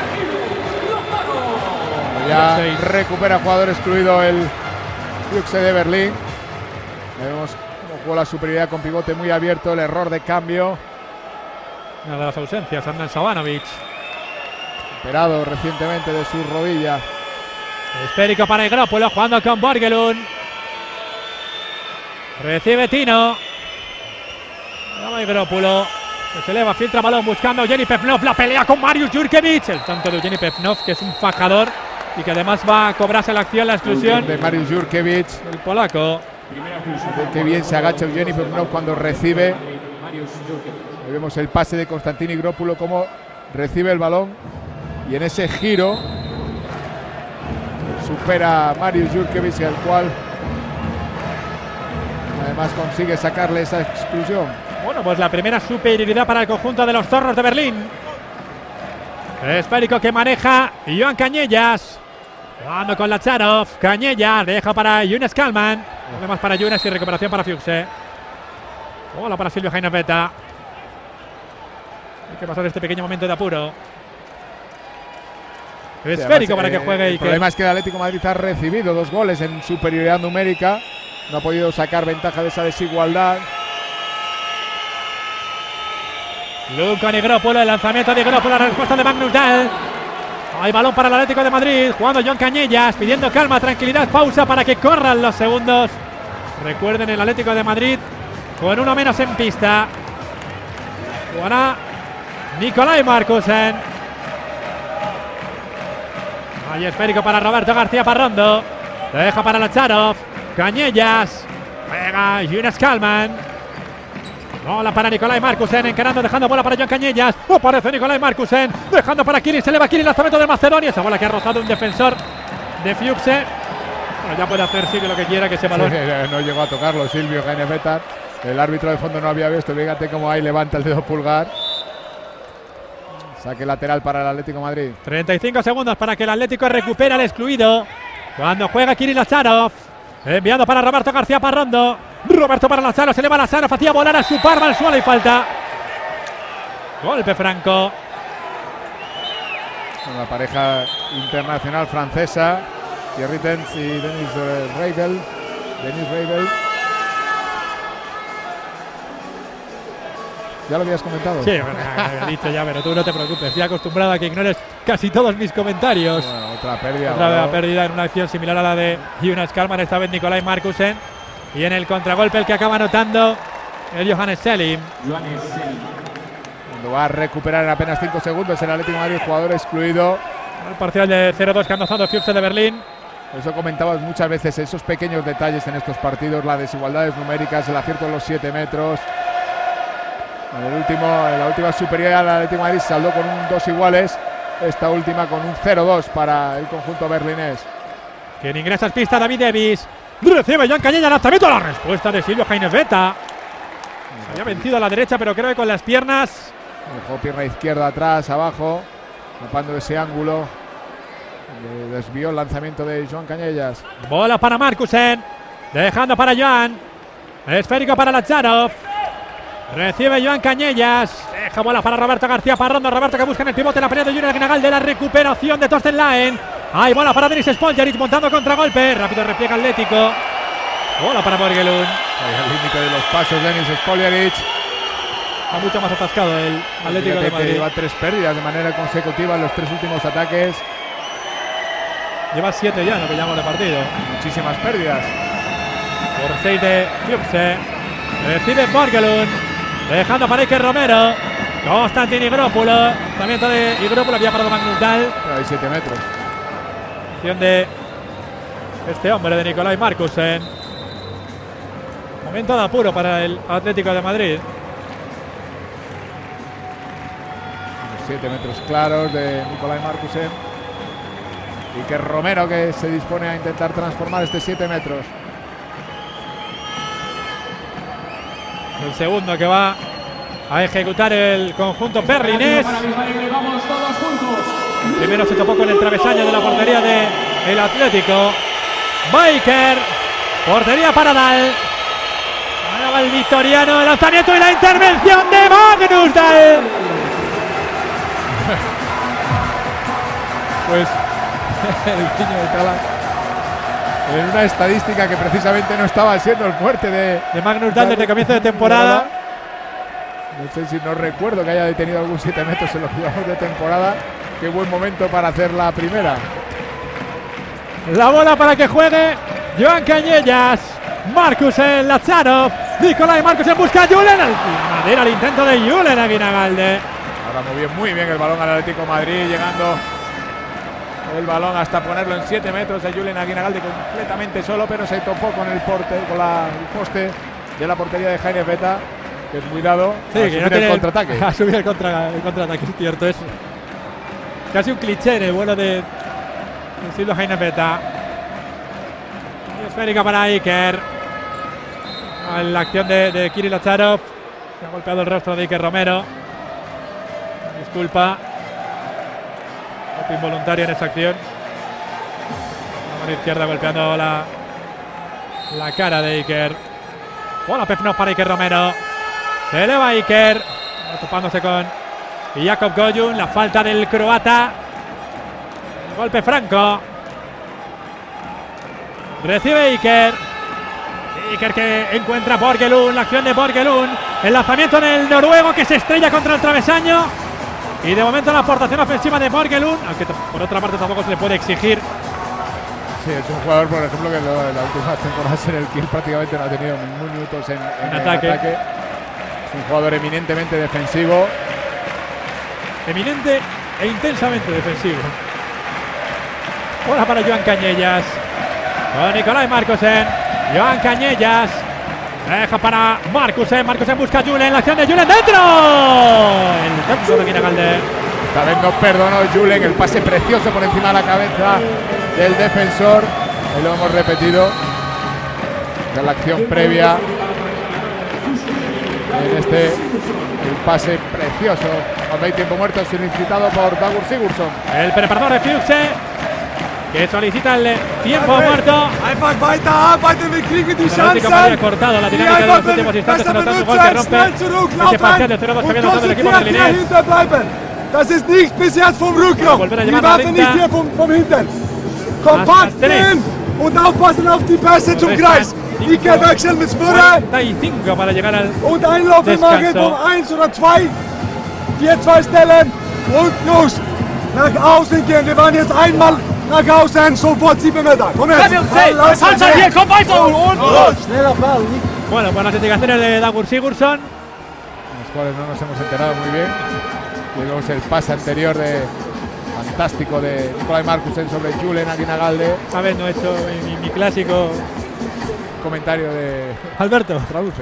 Ya recupera jugador excluido el Füchse de Berlín. Vemos cómo jugó la superioridad con pivote muy abierto, el error de cambio. Una de las ausencias, Adnan Savanovic. Operado recientemente de su rodilla. Esférico para Igrópulo, jugando con Borgelund. Recibe Tino. Llama Igrópulo, que se eleva, filtra balón buscando Evgeny Pevnov. La pelea con Mariusz Jurkiewicz. El tanto de Evgeny Pevnov, que es un fajador y que además va a cobrarse la acción, la exclusión de Mariusz Jurkiewicz, el polaco. Qué bien se agacha Evgeny Pevnov cuando recibe. Ahí vemos el pase de Konstantin Igrópulo, cómo recibe el balón y en ese giro supera a Mariusz Jurkiewicz, al cual además consigue sacarle esa exclusión. Bueno, pues la primera superioridad para el conjunto de los Zorros de Berlín. Esférico que maneja Joan Cañellas. Jugando con Lazarov. Cañellas deja para Younes Kalman. Problemas para Younes y recuperación para Füchse. Bola para Silvio Heineveta. Hay que pasar este pequeño momento de apuro. Esférico para que juegue. El problema es que el Atlético de Madrid ha recibido 2 goles en superioridad numérica. No ha podido sacar ventaja de esa desigualdad. Lund con Igrópulo, el lanzamiento de Igrópulo, la respuesta de Magnus Dahl. Hay balón para el Atlético de Madrid, jugando Joan Cañellas, pidiendo calma, tranquilidad, pausa para que corran los segundos. Recuerden, el Atlético de Madrid con 1 menos en pista. Jugará Nicolai Markusen. Hay esférico para Roberto García Parrondo. Lo deja para Lazarov. Cañellas. Juega Younes Kalman. Bola para Nicolai Markusen, encarando, dejando bola para Joan Cañellas. Aparece Nicolai Markusen, dejando para Kirill, se eleva Kirill, lanzamiento de Macedonia. Esa bola que ha rozado un defensor de Füchse. Bueno, ya puede hacer Silvio lo que quiera, que ese balón. Sí, no llegó a tocarlo Silvio Heineveta. El árbitro de fondo no había visto. Fíjate cómo ahí levanta el dedo pulgar. Saque lateral para el Atlético de Madrid. 35 segundos para que el Atlético recupere al excluido. Cuando juega Kirill Lazarov. Enviado para Roberto García Parrondo. Roberto para Lazarov, se eleva Lazarov, hacía volar a su Parma al suelo y falta. Golpe franco. Una pareja internacional francesa. Thierry Tens y Denis Reibel. ¿Ya lo habías comentado? Sí, bueno, he dicho ya, pero tú no te preocupes. Estoy acostumbrado a que ignores casi todos mis comentarios. Bueno, otra pérdida. Otra pérdida en una acción similar a la de Younes Kalman, esta vez Nicolai Markusen. Y en el contragolpe el que acaba anotando el Johannes Selim. Cuando va a recuperar en apenas 5 segundos el Atlético de Madrid, jugador excluido. El parcial de 0-2 que ha anotado Füchse de Berlín. Eso comentabas muchas veces, esos pequeños detalles en estos partidos, las desigualdades numéricas, el acierto en los 7 metros. En la última superioridad el Atlético de Madrid saldó con 2 iguales esta última con un 0-2 para el conjunto berlinés. Quien ingresa a pista, David Davis. Recibe Joan Cañellas, lanzamiento. La respuesta de Silvio Jainez-Beta. Se había vencido a la derecha, pero creo que con las piernas. Dejó pierna izquierda atrás, abajo, tapando ese ángulo. Desvió el lanzamiento de Joan Cañellas. Bola para Markusen. Dejando para Joan. Esférico para Lazarov. Recibe Joan Cañellas. Deja bola para Roberto García Parrondo. Roberto que busca en el pivote la pelea de Julen Aguinagalde de la recuperación de Torsten Laen. Hay bola para Denis Spoljaric montando contragolpe. Rápido repliega Atlético. Bola para Borgelund. Al límite de los pasos Denis Spoljaric. Está mucho más atascado el Atlético de Madrid. Lleva 3 pérdidas de manera consecutiva en los 3 últimos ataques. Lleva 7 ya en lo que llamamos de partido. Muchísimas pérdidas. Por 6 de Klubse. Recibe Borgelund. Dejando para Iker Romero. Konstantin Igropoulos. Lanzamiento de Igropoulos. Había parado Magnusdal. Hay 7 metros. Acción de este hombre, de Nicolai Markusen. Momento de apuro para el Atlético de Madrid. 7 metros claros de Nicolai Markusen. Iker Romero que se dispone a intentar transformar este 7 metros. El segundo que va a ejecutar el conjunto berlinés. Primero se topó con el travesaño de la portería del Atlético. Biker. Portería para Dahl. Ahora va el victoriano. El lanzamiento y la intervención de Magnus Dahl. Pues el niño de Talas, en una estadística que precisamente no estaba siendo el fuerte de Magnus Dahl desde comienzo de temporada. No sé si no recuerdo que haya detenido algún 7 metros en los que llevamos de temporada. Qué buen momento para hacer la primera. La bola para que juegue Joan Cañellas. Markusen, Lazarov. Nicolai Markusen busca a Julen. La madera al intento de Julen Aguinagalde. Ahora movió muy bien el balón al Atlético de Madrid, llegando el balón hasta ponerlo en 7 metros a Julen Aguinagalde completamente solo, pero se topó con el poste de la portería de Jainez-Beta. Que cuidado, sí, que no tiene el contraataque. A subir el contraataque, es cierto. Es casi un cliché en el vuelo de Silvio Jainez-Beta. Esférica para Iker. La acción de Kirill Lazarov. Se ha golpeado el rostro de Iker Romero. Disculpa. Golpe involuntario en esa acción. La mano izquierda golpeando la cara de Iker. Bola Pefnos para Iker Romero. Se eleva Iker. Topándose con Jakub Gojun. La falta del croata. El golpe franco. Recibe Iker. Iker que encuentra Borgelund. La acción de Borgelund. El lanzamiento del noruego que se estrella contra el travesaño. Y de momento la aportación ofensiva de Borgelund. Aunque por otra parte tampoco se le puede exigir. Sí, es un jugador, por ejemplo, que en las últimas temporadas en el Kiel prácticamente no ha tenido ningún minutos en ataque. Es un jugador eminentemente defensivo. Eminente e intensamente defensivo. Bola para Joan Cañellas. Con Nicolai Markusen. Joan Cañellas. Deja para Markusen. Markusen busca a Julen. La acción de Julen dentro. El centro de Aguinagalde. Esta vez no perdonó Julen. El pase precioso por encima de la cabeza del defensor. Y lo hemos repetido. Esta es la acción previa. En el pase precioso. Cuando hay tiempo muerto solicitado por Dagur Sigurdsson. El preparador de Fuchse, que solicita el tiempo muerto. Einfach weiter arbeiten, wir kriegen die Chancen. Ha cortado la dinámica de los últimos instantes, anotando un gol que rompe ese parcial de 0-2 que había anotado el equipo berlinés. Das ist nicht bis jetzt vom Rückraum. Wir warten nicht hier vom Hintern. Kompakt stehen und aufpassen auf die Pässe zum Kreis. Iker wechseln mit Smurra. 45 para llegar al und Einläufe machen vom 1 oder 2. 4-2 stellen und los. Nach außen gehen. Wir waren jetzt einmal nach außen, sofort 7 Meter. Komm jetzt. Salsa bien, con Baito. Schneller Ball. Bueno, buenas indicaciones de Dagur Sigurdsson. Los cuales no nos hemos enterado muy bien. Vemos el pase anterior fantástico de Nicolai Markusen sobre Julen Aguinagalde. A ver, no he hecho mi clásico comentario de Alberto. Traduce.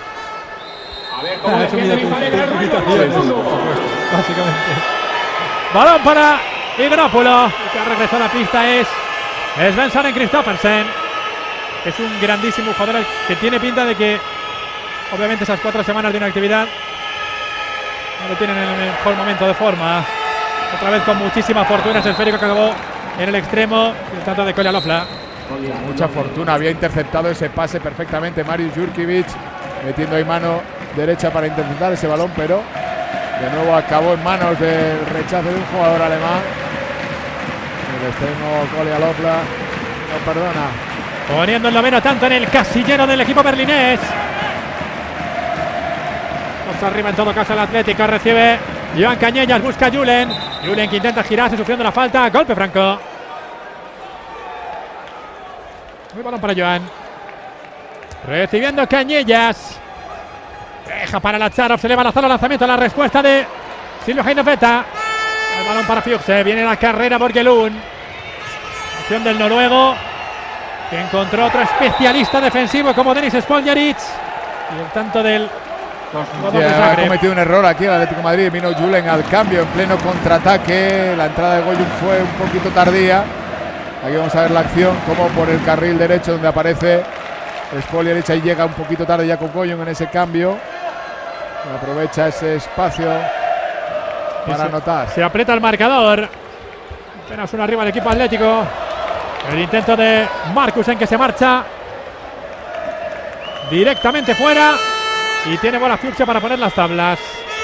A ver cómo defiende mi padre el ruido. Básicamente. Balón para Igropoulos. El que ha regresado a la pista es Sven-Søren Kristoffersen. Es un grandísimo jugador que tiene pinta de que, obviamente, esas 4 semanas de inactividad no lo tienen en el mejor momento de forma. Otra vez con muchísima fortuna ese esférico que acabó en el extremo. El tanto de Kolja Lofla. Mucha fortuna, había interceptado ese pase perfectamente Marius Jurkovic, metiendo ahí mano derecha para interceptar ese balón, pero de nuevo acabó en manos del rechazo de un jugador alemán. El extremo Kolja Lofla no perdona. Poniendo el noveno tanto en el casillero del equipo berlinés. Vamos arriba en todo caso el Atlético. Recibe Joan Cañellas, busca a Julen. Julen que intenta girarse sufriendo la falta. Golpe franco. Muy balón para Joan. Recibiendo Cañellas. Deja para Lazarov. Se le va a lanzar el lanzamiento. La respuesta de Silvio Heinefeta. El balón para Fuchse. Viene la carrera Borgelund. Acción del noruego, que encontró otro especialista defensivo como Denis Spoljaric. Y el tanto del ha cometido un error aquí el Atlético de Madrid. Vino Julen al cambio en pleno contraataque. La entrada de Goyun fue un poquito tardía. Aquí vamos a ver la acción, como por el carril derecho donde aparece Spoljaric, ahí llega un poquito tarde ya con Goyun en ese cambio. Aprovecha ese espacio para anotar. Se aprieta el marcador. Apenas uno arriba el equipo atlético. El intento de Markusen, que se marcha directamente fuera. Y tiene bola Fuchse para poner las tablas.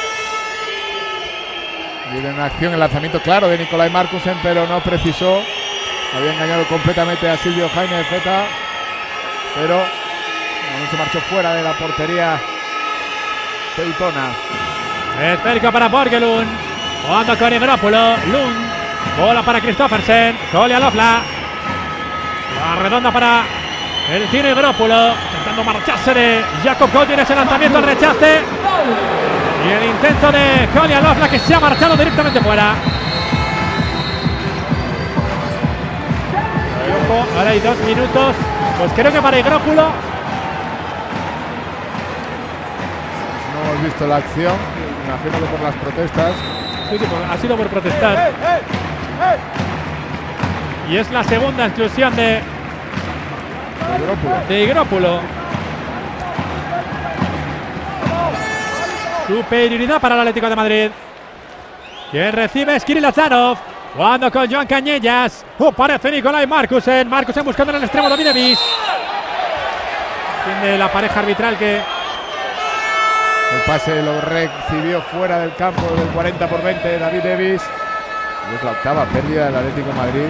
Viene en acción el lanzamiento claro de Nicolai Markusen, pero no precisó. Había engañado completamente a Silvio Heinefeta, pero no se marchó fuera de la portería teutona. Esférico para Borgelund. Jugando con Igropoulos. Lund. Bola para Kristoffersen. Kolja Lofla. La redonda para el tiro Igropoulos. Intentando marcharse de Jakob Goldin. Ese lanzamiento al rechace. Y el intento de Kolja Lofla, que se ha marchado directamente fuera. Ahora hay 2 minutos. Pues creo que para Igropoulos. No hemos visto la acción. Imagino que por las protestas. Sí, ha sido por protestar. Y es la segunda exclusión de Igropoulos. Superioridad para el Atlético de Madrid. Quien recibe es Kirill Lazarov. Jugando con Joan Cañellas. Aparece Nicolai Markusen. Markusen buscando en el extremo David Davis. Tiene la pareja arbitral que el pase lo recibió fuera del campo del 40-20 David Davis. Y es la octava pérdida del Atlético de Madrid.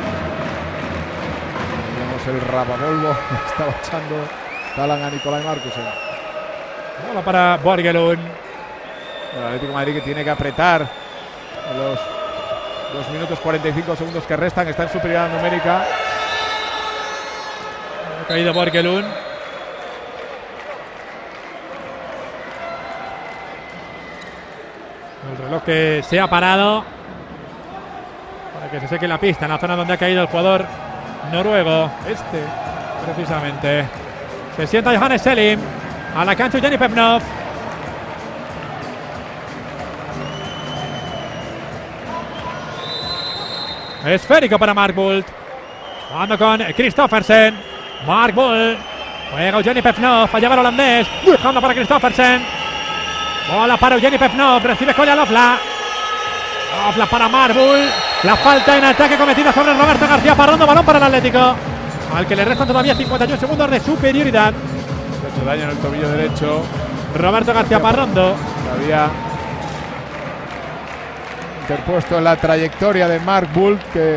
Vemos el rapapolvo. Estaba echando Talan a Nicolai Markusen. Bola para Borgelund. El Atlético de Madrid que tiene que apretar los 2 minutos 45 segundos que restan. Está en superioridad numérica. Ha caído Borgelund. El reloj que se ha parado para que se seque la pista en la zona donde ha caído el jugador noruego. Precisamente. Se sienta Johannes Selim. A la cancha Jenny Pevnov. Esférico para Mark Bult. Jugando con Kristoffersen. Mark Bult. Juega Eugeni Pevnov. Fallaba el holandés. Dejando para Kristoffersen. Bola para Eugeni Pevnov. Recibe Kolja Lofla. Lofla para Mark Bult. La falta en ataque cometida sobre Roberto García Parrondo. Balón para el Atlético, al que le restan todavía 51 segundos de superioridad. Se ha hecho daño en el tobillo derecho Roberto García Parrondo. Había interpuesto en la trayectoria de Mark Bult, que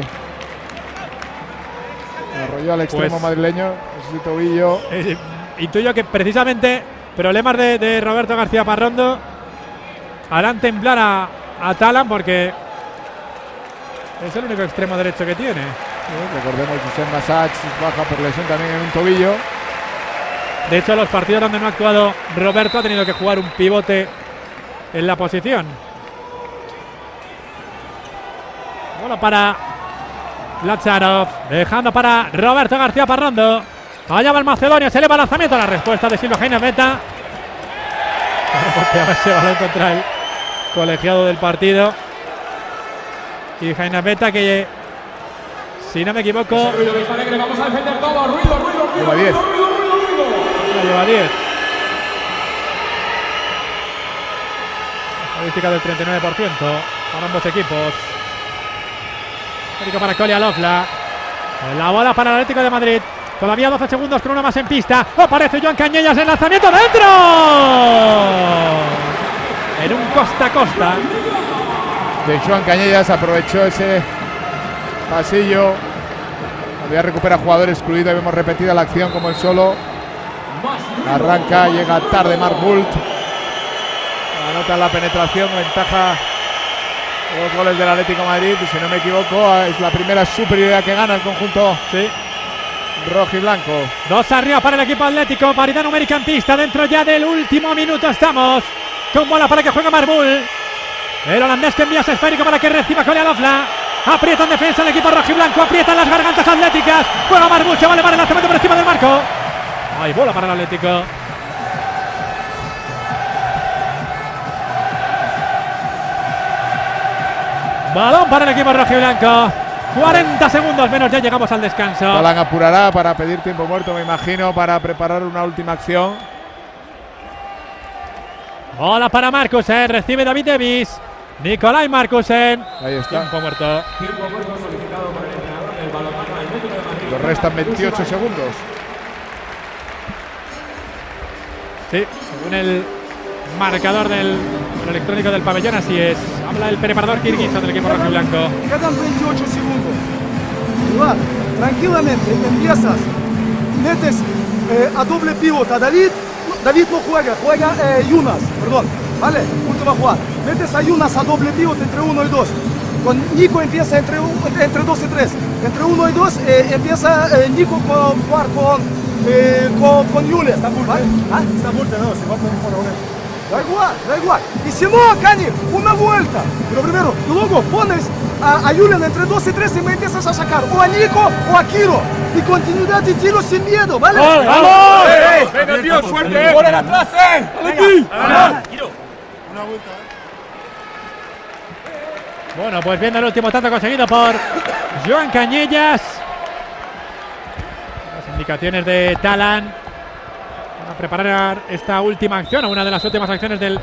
arrolló al extremo madrileño ese tobillo. Intuyo que precisamente problemas de Roberto García Parrondo harán temblar a Talan, porque es el único extremo derecho que tiene. Recordemos que Hussein Masax baja por lesión también en un tobillo. De hecho, los partidos donde no ha actuado Roberto ha tenido que jugar un pivote en la posición. Bola para Lazarov, dejando para Roberto García Parrondo. Allá va el macedonio, se eleva el lanzamiento. La respuesta de Silvio Heinefeta. Porque ese balón contra el colegiado del partido. y Jainabeta, que si no me equivoco Vamos a defender todo. Ruido. Lleva 10. lleva 10. Estadística del 39% para ambos equipos. Esférico para Kolialovla. La bola para el Atlético de Madrid. Todavía 12 segundos con uno más en pista. Aparece Joan Cañellas en lanzamiento dentro. En un costa a costa. De Joan Cañellas aprovechó ese pasillo. Había recuperado jugador excluido y vemos repetida la acción como el solo. Arranca, llega tarde Marc Bult. Anota la penetración, ventaja. 2 goles del Atlético de Madrid. Y si no me equivoco, es la primera superioridad que gana el conjunto. Sí. Rojo y blanco. 2 arriba para el equipo atlético. Paridad numérica en pista. Dentro ya del último minuto estamos. Con bola para que juegue Marbul. El holandés que envía ese esférico para que reciba Kolialovla. Aprieta en defensa el equipo rojo y blanco. Aprieta las gargantas atléticas. Juega Marbul. Se va a elevar el lanzamiento por encima del marco. Hay bola para el Atlético. Balón para el equipo rojo y blanco. 40 segundos menos, ya llegamos al descanso. Talan apurará para pedir tiempo muerto, me imagino, para preparar una última acción. Bola para Markusen, recibe David Davis. Nicolai Markusen. Ahí está. Tiempo muerto. Nos restan 28 segundos. Sí, según el marcador del electrónico del pabellón, así es. Habla el preparador kirguizo del equipo rojo y blanco. Quedan 28 segundos. Igual, tranquilamente empiezas, metes a doble pivot a David. David no juega Yunas, perdón. Vale, última jugada. Metes a Yunas a doble pivot entre 1 y 2. Con Nico empieza entre 2 y 3. Entre 1 y 2 empieza Nico con Yules. ¿Vale? ¿Ah? Da igual. Y si no, Cani, una vuelta. Pero primero, y luego pones a Julian entre 2 y 3 y me empiezas a sacar o a Nico o a Kiro. Y continuidad de tiro sin miedo, ¿vale? ¡Vamos! Venga, tío, suerte. ¡Por el atrás, Kiro. Bueno, pues viendo el último tanto conseguido por Joan Cañellas. Las indicaciones de Talan para preparar esta última acción, o una de las últimas acciones del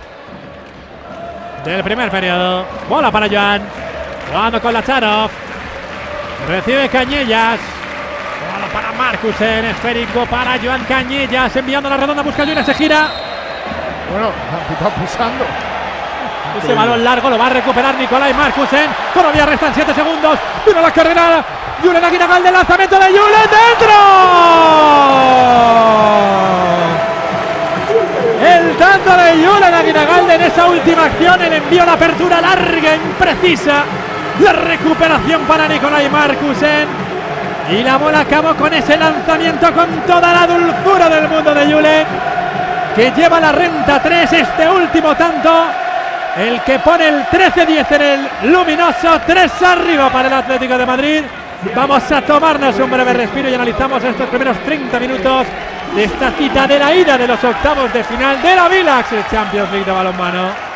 primer periodo. Bola para Joan. Jugando con Lacharov. Recibe Cañellas. Bola para Markusen. Esférico para Joan Cañellas. Enviando la redonda, busca Julian, se gira. Bueno, está pulsando. Ese balón largo lo va a recuperar Nicolai Markusen. Todavía restan 7 segundos. Vino la carrera. Julen Aguinagalde, lanzamiento de Julen dentro. El tanto de Julen Aguinagalde en esa última acción. El envío, la apertura larga, imprecisa. La recuperación para Nicolai Markusen. Y la bola acabó con ese lanzamiento con toda la dulzura del mundo de Julen, que lleva la renta 3. Este último tanto, el que pone el 13-10 en el luminoso. 3 arriba para el Atlético de Madrid. Vamos a tomarnos un breve respiro y analizamos estos primeros 30 minutos de esta cita de la ida de los octavos de final de la Vilax Champions League de balonmano.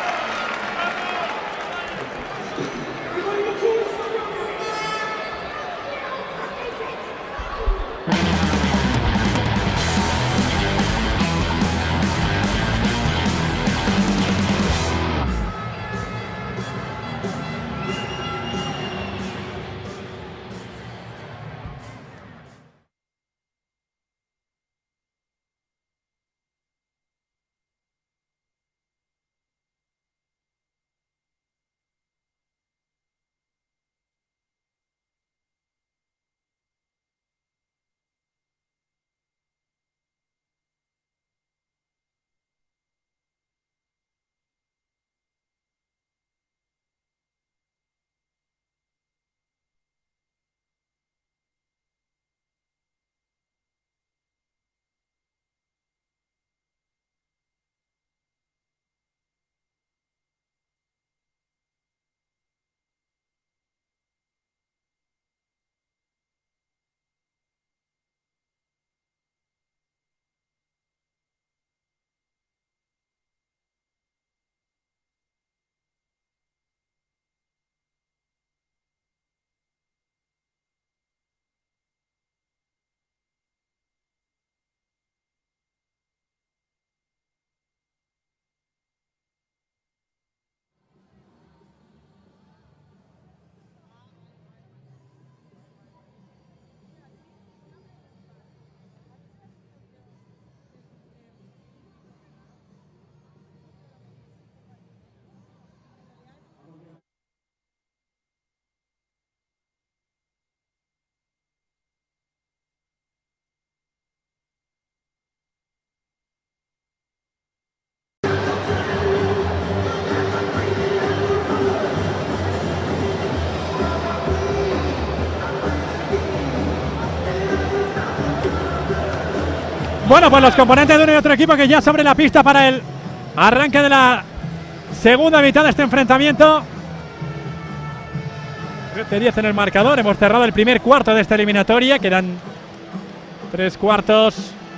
Bueno, pues los componentes de uno y otro equipo que ya sobre la pista para el arranque de la segunda mitad de este enfrentamiento. 13-10 en el marcador. Hemos cerrado el primer cuarto de esta eliminatoria. Quedan 3 cuartos.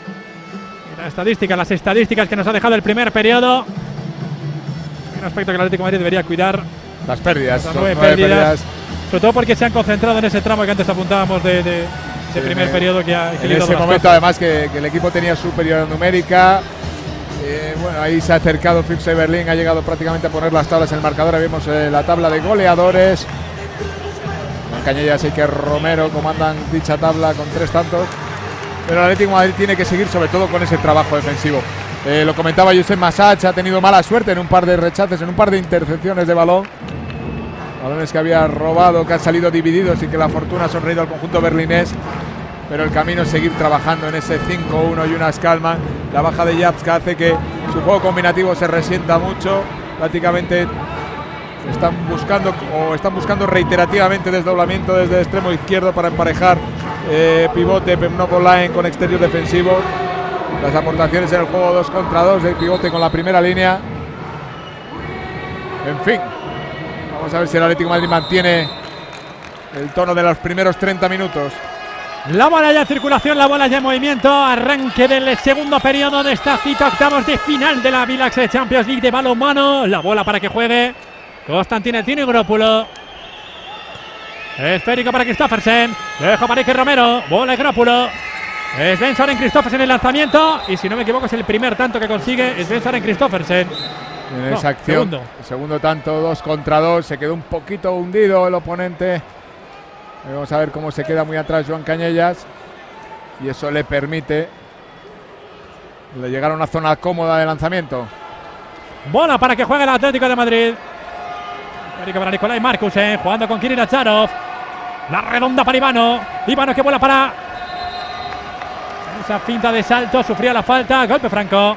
Las estadísticas que nos ha dejado el primer periodo. Un aspecto que el Atlético de Madrid debería cuidar. Las pérdidas. Las 9 pérdidas. Sobre todo porque se han concentrado en ese tramo que antes apuntábamos de primer periodo que ha en ese momento cosas. Además que el equipo tenía superioridad numérica. Bueno, ahí se ha acercado Firse Berlín, ha llegado prácticamente a poner las tablas en el marcador. Ahí vemos la tabla de goleadores. Cañellas y que Romero comandan dicha tabla con 3 tantos. Pero el Atlético de Madrid tiene que seguir sobre todo con ese trabajo defensivo. Lo comentaba Josep Massach, ha tenido mala suerte en un par de rechaces, en un par de intercepciones de balón. Balones que había robado, que han salido divididos y que la fortuna ha sonreído al conjunto berlinés. Pero el camino es seguir trabajando en ese 5-1 y unas calmas. La baja de Japska hace que su juego combinativo se resienta mucho. Prácticamente están buscando reiterativamente desdoblamiento desde el extremo izquierdo para emparejar pivote Pevnopolaen con exterior defensivo. Las aportaciones en el juego 2 contra 2 de pivote con la primera línea. En fin, vamos a ver si el Atlético de Madrid mantiene el tono de los primeros 30 minutos. La bola ya en circulación, la bola ya en movimiento. Arranque del segundo periodo de esta cita, octavos de final de la Vilax Champions League de balonmano. La bola para que juegue Konstantin Gropuló. Esférico para Christoffersen. Deja para Iker Romero. Bola Gropuló. Svensson Christoffersen en el lanzamiento. Y si no me equivoco es el primer tanto que consigue Svensson Christoffersen. En esa acción, segundo tanto, 2 contra 2. Se quedó un poquito hundido el oponente. Vamos a ver cómo se queda muy atrás Joan Cañellas. Y eso le permite llegar a una zona cómoda de lanzamiento. Bola para que juegue el Atlético de Madrid. Para Nikolai Markusen, jugando con Kirill Acharov. La redonda para Ivano. Ivano que vuela para esa finta de salto. Sufría la falta. Golpe franco.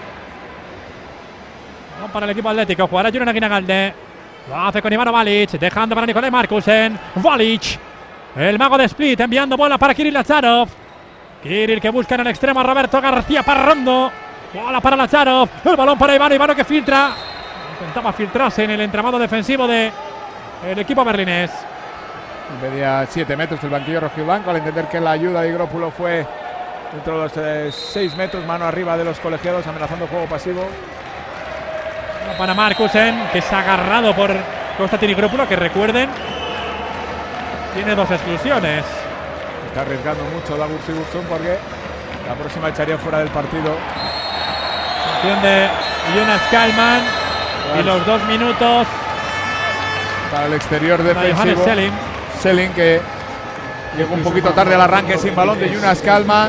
Para el equipo atlético. Jugará Julian Aguinagalde. Lo hace con Ivano Valic. Dejando para Nikolai Markusen. Valic. El mago de Split enviando bola para Kirill Acharov. Kirill que busca en el extremo a Roberto García Parrondo. Bola para Acharov. El balón para Ivano. Ivano que filtra. Intentaba filtrarse en el entramado defensivo del equipo berlinés. Medía 7 metros el banquillo rojiblanco al entender que la ayuda de Gropuló fue dentro de los 6 metros, mano arriba de los colegiados, amenazando juego pasivo. Para Markusen, que se ha agarrado por Konstantin Gropuló, que recuerden, tiene 2 exclusiones. Está arriesgando mucho Dagur Sigurdsson porque la próxima echaría fuera del partido. Acción de Jonas Kallman. Y los 2 minutos para el exterior defensivo. Selin que llegó un poquito tarde al arranque sin balón de Jonas Kallman.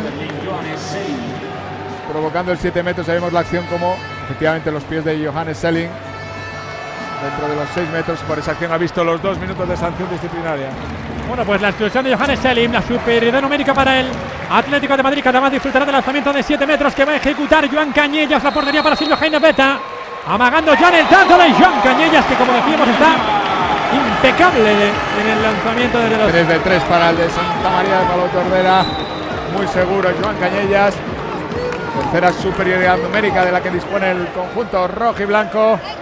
Provocando el 7 metros. Vemos la acción como efectivamente los pies de Johannes Selin dentro de los 6 metros. Por esa acción ha visto los 2 minutos de sanción disciplinaria. Bueno, pues la exclusión de Johannes Selin, la superioridad numérica para el Atlético de Madrid, que además disfrutará del lanzamiento de 7 metros que va a ejecutar Joan Cañellas. La portería para Silvio Jaime Beta. Amagando ya en el tanto de Joan Cañellas, que como decíamos está impecable en el lanzamiento desde los 3 de 3 para el de Santa María de Palo Tordera. Muy seguro Joan Cañellas. Tercera superioridad numérica de la que dispone el conjunto rojo y blanco.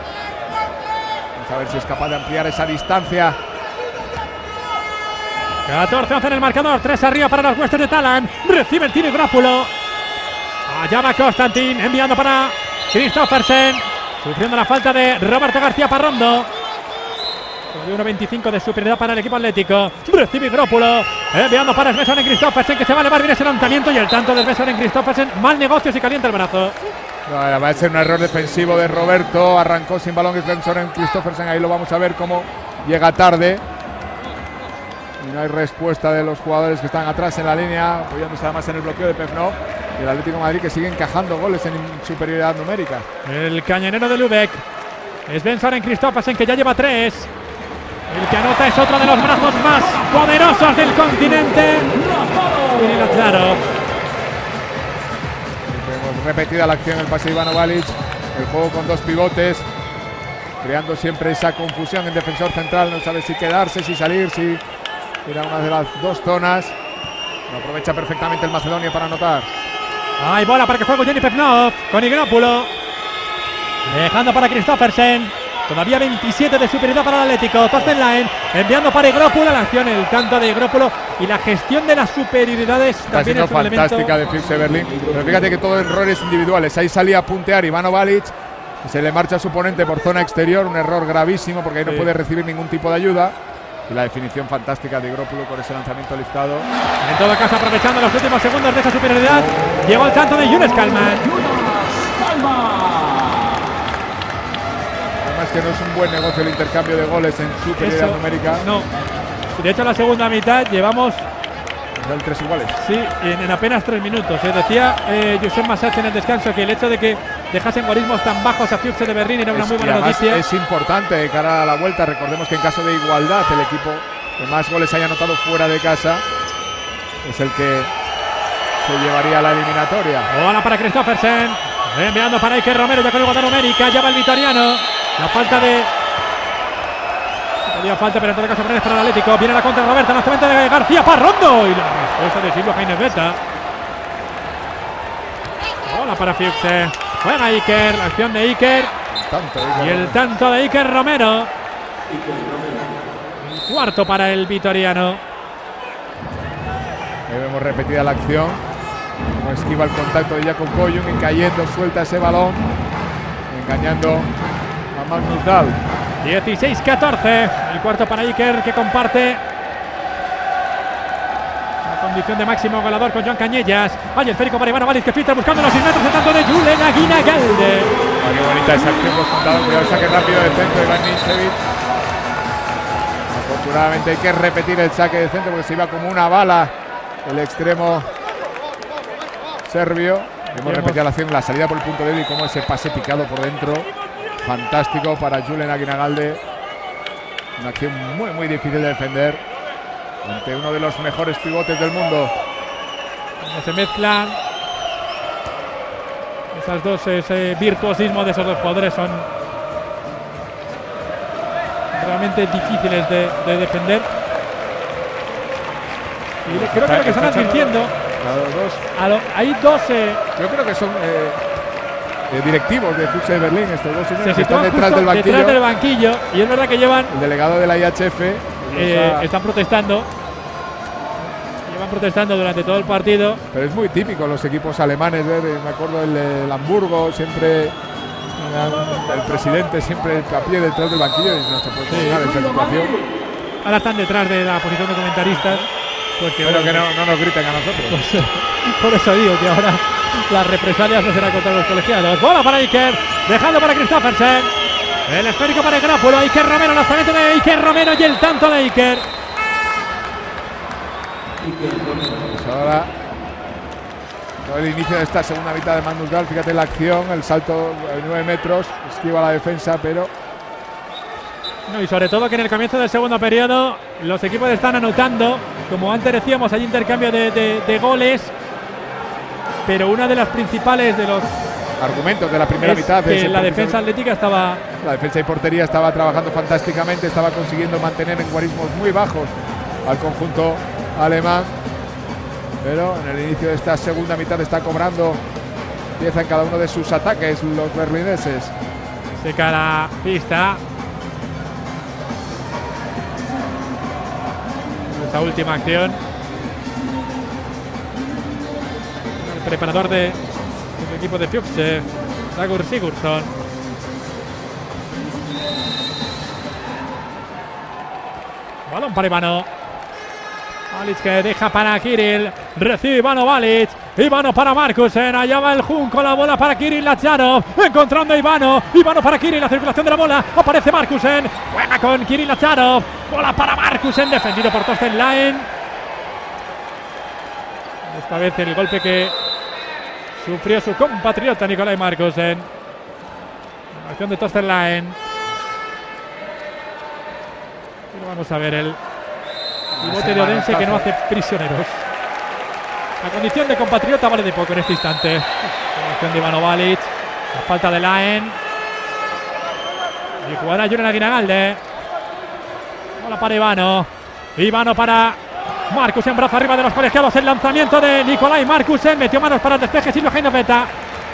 Vamos a ver si es capaz de ampliar esa distancia. 14-11 en el marcador, 3 arriba para los Western de Talan. Recibe el tiro Gropuló. Allá va Konstantin, enviando para Christoffersen. Sufriendo la falta de Roberto García Parrondo. 1.25 de superioridad para el equipo atlético. Recibe Gropuló. Enviando para Svensson Christoffersen, que se va a elevar bien ese lanzamiento. Y el tanto de Svensson Christoffersen. Mal negocio si calienta el brazo. No, va a ser un error defensivo de Roberto. Arrancó sin balón Svensson Christoffersen. Ahí lo vamos a ver cómo llega tarde. Y no hay respuesta de los jugadores que están atrás en la línea, apoyándose además en el bloqueo de Pevnov. Y el Atlético de Madrid que sigue encajando goles en superioridad numérica. El cañonero de Lübeck. Svensson Christoffersen, que ya lleva 3. El que anota es otro de los brazos más poderosos del continente. Y Lazaro. Vemos repetida la acción, el pase de Ivano Valic. El juego con 2 pivotes, creando siempre esa confusión en defensor central. No sabe si quedarse, si salir, si ir a una de las 2 zonas. Lo aprovecha perfectamente el macedonio para anotar. Hay bola para que juegue Jenny Pevnov con Igrópulo. Dejando para Christophersen. Todavía 27 de superioridad para el Atlético. Torsten Laen enviando para Igrópulo la acción, el tanto de Igrópulo y la gestión de las superioridades Está también siendo es un fantástica elemento. de Firse Berlín. Pero fíjate que todo errores individuales. Ahí salía a puntear Ivano Balic. Se le marcha a su oponente por zona exterior. Un error gravísimo porque ahí no puede recibir ningún tipo de ayuda. Y la definición fantástica de Igrópulo con ese lanzamiento liftado. En todo caso, aprovechando los últimos segundos de esa superioridad, llegó el tanto de Jules Kalman. Además que no es un buen negocio el intercambio de goles en superioridad numérica. No. De hecho, en la segunda mitad llevamos Son 3 iguales. sí, en apenas 3 minutos. Decía Josep Massach en el descanso que el hecho de que dejasen golismos tan bajos a Fuchs de Berlín era una muy buena noticia. Es importante de cara a la vuelta. Recordemos que en caso de igualdad, el equipo que más goles haya anotado fuera de casa es el que se llevaría a la eliminatoria. Bola para Christophersen. Enviando para Iker Romero, ya con igualdad numérica. Ya va el vitoriano. La falta de. Había falta, pero en todo caso es para el Atlético. Viene la contra Roberta, lanzamiento de García Parrondo. Y la respuesta de Silvio Jaime Beta. Bola para Fuchs. Juega Iker, la acción de Iker. Y el tanto de Iker Romero. El cuarto para el vitoriano. Ahí vemos repetida la acción. Como esquiva el contacto de Jakob Koyun y cayendo suelta ese balón, engañando a Magnus Dahl. 16-14. El cuarto para Iker, que comparte la condición de máximo goleador con Joan Cañellas. Hay el esférico para Ivano Balic, que filtra buscando los 6 metros, el tanto de Julen Aguinagalde. Qué bonita esa acción por fundado. Cuidado, saque rápido del centro de Iván Ninčević. Afortunadamente hay que repetir el saque de centro porque se iba como una bala el extremo serbio. Hemos repetido la acción, la salida por el punto débil y como ese pase picado por dentro. Fantástico para Julen Aguinagalde. Una acción muy difícil de defender ante uno de los mejores pivotes del mundo. Cuando se mezclan esas dos, ese virtuosismo de esos dos jugadores son realmente difíciles de defender. Y creo que lo que están advirtiendo. Hay dos. Yo creo que son directivos de Fuchs de Berlín, estos dos señores Se que están sitúan detrás del banquillo. Y es verdad que llevan. El delegado de la IHF están protestando. Llevan protestando durante todo el partido. Pero es muy típico los equipos alemanes, me acuerdo el Hamburgo, siempre el presidente siempre a pie detrás del banquillo y no se puede esa situación. Ahora están detrás de la posición de comentaristas. Pues que, pero bueno, que no nos griten a nosotros. Pues, por eso digo que ahora las represalias no serán contra los colegiados. Bola para Iker, dejando para Christophersen. El esférico para Igrópulo. Iker Romero, lanzamiento de Iker Romero y el tanto de Iker. Pues ahora todo el inicio de esta segunda mitad de Magnus Dahl. Fíjate la acción, el salto de 9 metros, esquiva la defensa, pero no, y sobre todo que en el comienzo del segundo periodo los equipos están anotando, como antes decíamos, hay intercambio de goles, pero una de las principales de los argumentos de la primera mitad que la defensa atlética estaba. La defensa y portería estaba trabajando fantásticamente, estaba consiguiendo mantener en guarismos muy bajos al conjunto alemán, pero en el inicio de esta segunda mitad está cobrando pieza en cada uno de sus ataques los berlineses. Seca la pista. Esta última acción. El preparador del equipo de Fuchs, Dagur Sigurdsson. Balón para Ivano. Balic que deja para Kirill. Recibe Ivano Balic. Ivano para Markusen. Allá va el Junco. La bola para Kirill Lazarov. Encontrando a Ivano. Ivano para Kirill. La circulación de la bola. Aparece Markusen. Juega con Kirill Lazarov. Bola para Markusen. Defendido por Torsten Laen. Esta vez el golpe que sufrió su compatriota Nikolai Markusen. La acción de Torsten Laen. Y vamos a ver el pivote de Odense que no hace prisioneros. La condición de compatriota vale de poco en este instante. La acción de Ivano Balic. La falta de Laen. Y jugará Julen Aguinagalde. Bola para Ivano. Ivano para Markusen, brazo arriba de los colegiados. El lanzamiento de Nicolai Markusen. Metió manos para el despeje Silvio Heinofeta.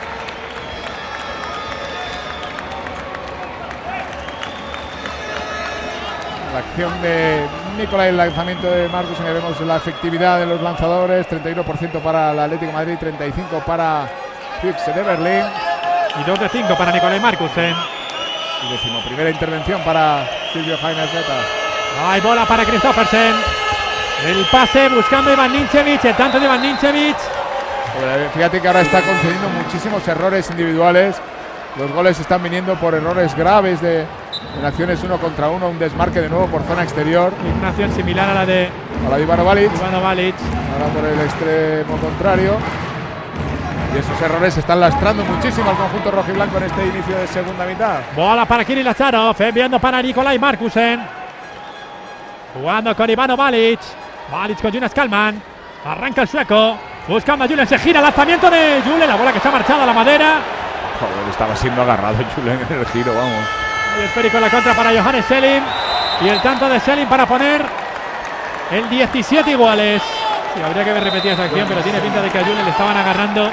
La acción de Nicolai, el lanzamiento de Markusen. Y vemos la efectividad de los lanzadores. 31% para el Atlético de Madrid, 35% para Füchse de Berlín. Y 2 de 5 para Nicolai Markusen. Y 11ª intervención para Silvio Heinofeta. Hay bola para Kristoffersen. El pase buscando a Ivan Ninčević. El tanto de Ivan Ninčević. Fíjate que ahora está concediendo muchísimos errores individuales. Los goles están viniendo por errores graves en acciones 1 contra 1. Un desmarque de nuevo por zona exterior. Una acción similar a la de Ivano Balic. Ahora por el extremo contrario. Y esos errores están lastrando muchísimo al conjunto rojiblanco en este inicio de segunda mitad. Bola para Kirill Lazarov, enviando para Nicolai Markusen. Jugando con Ivano Balic. Balic con Jonas Kalman. Arranca el sueco. Buscando a Julen. Se gira. Lanzamiento de Julen. La bola que se ha marchado a la madera. Joder, estaba siendo agarrado Julen en el giro, vamos. Y espera con la contra para Johannes Selim. Y el tanto de Selim para poner el 17 iguales. Sí, habría que haber repetido esa acción, pero tiene pinta de que a Julen le estaban agarrando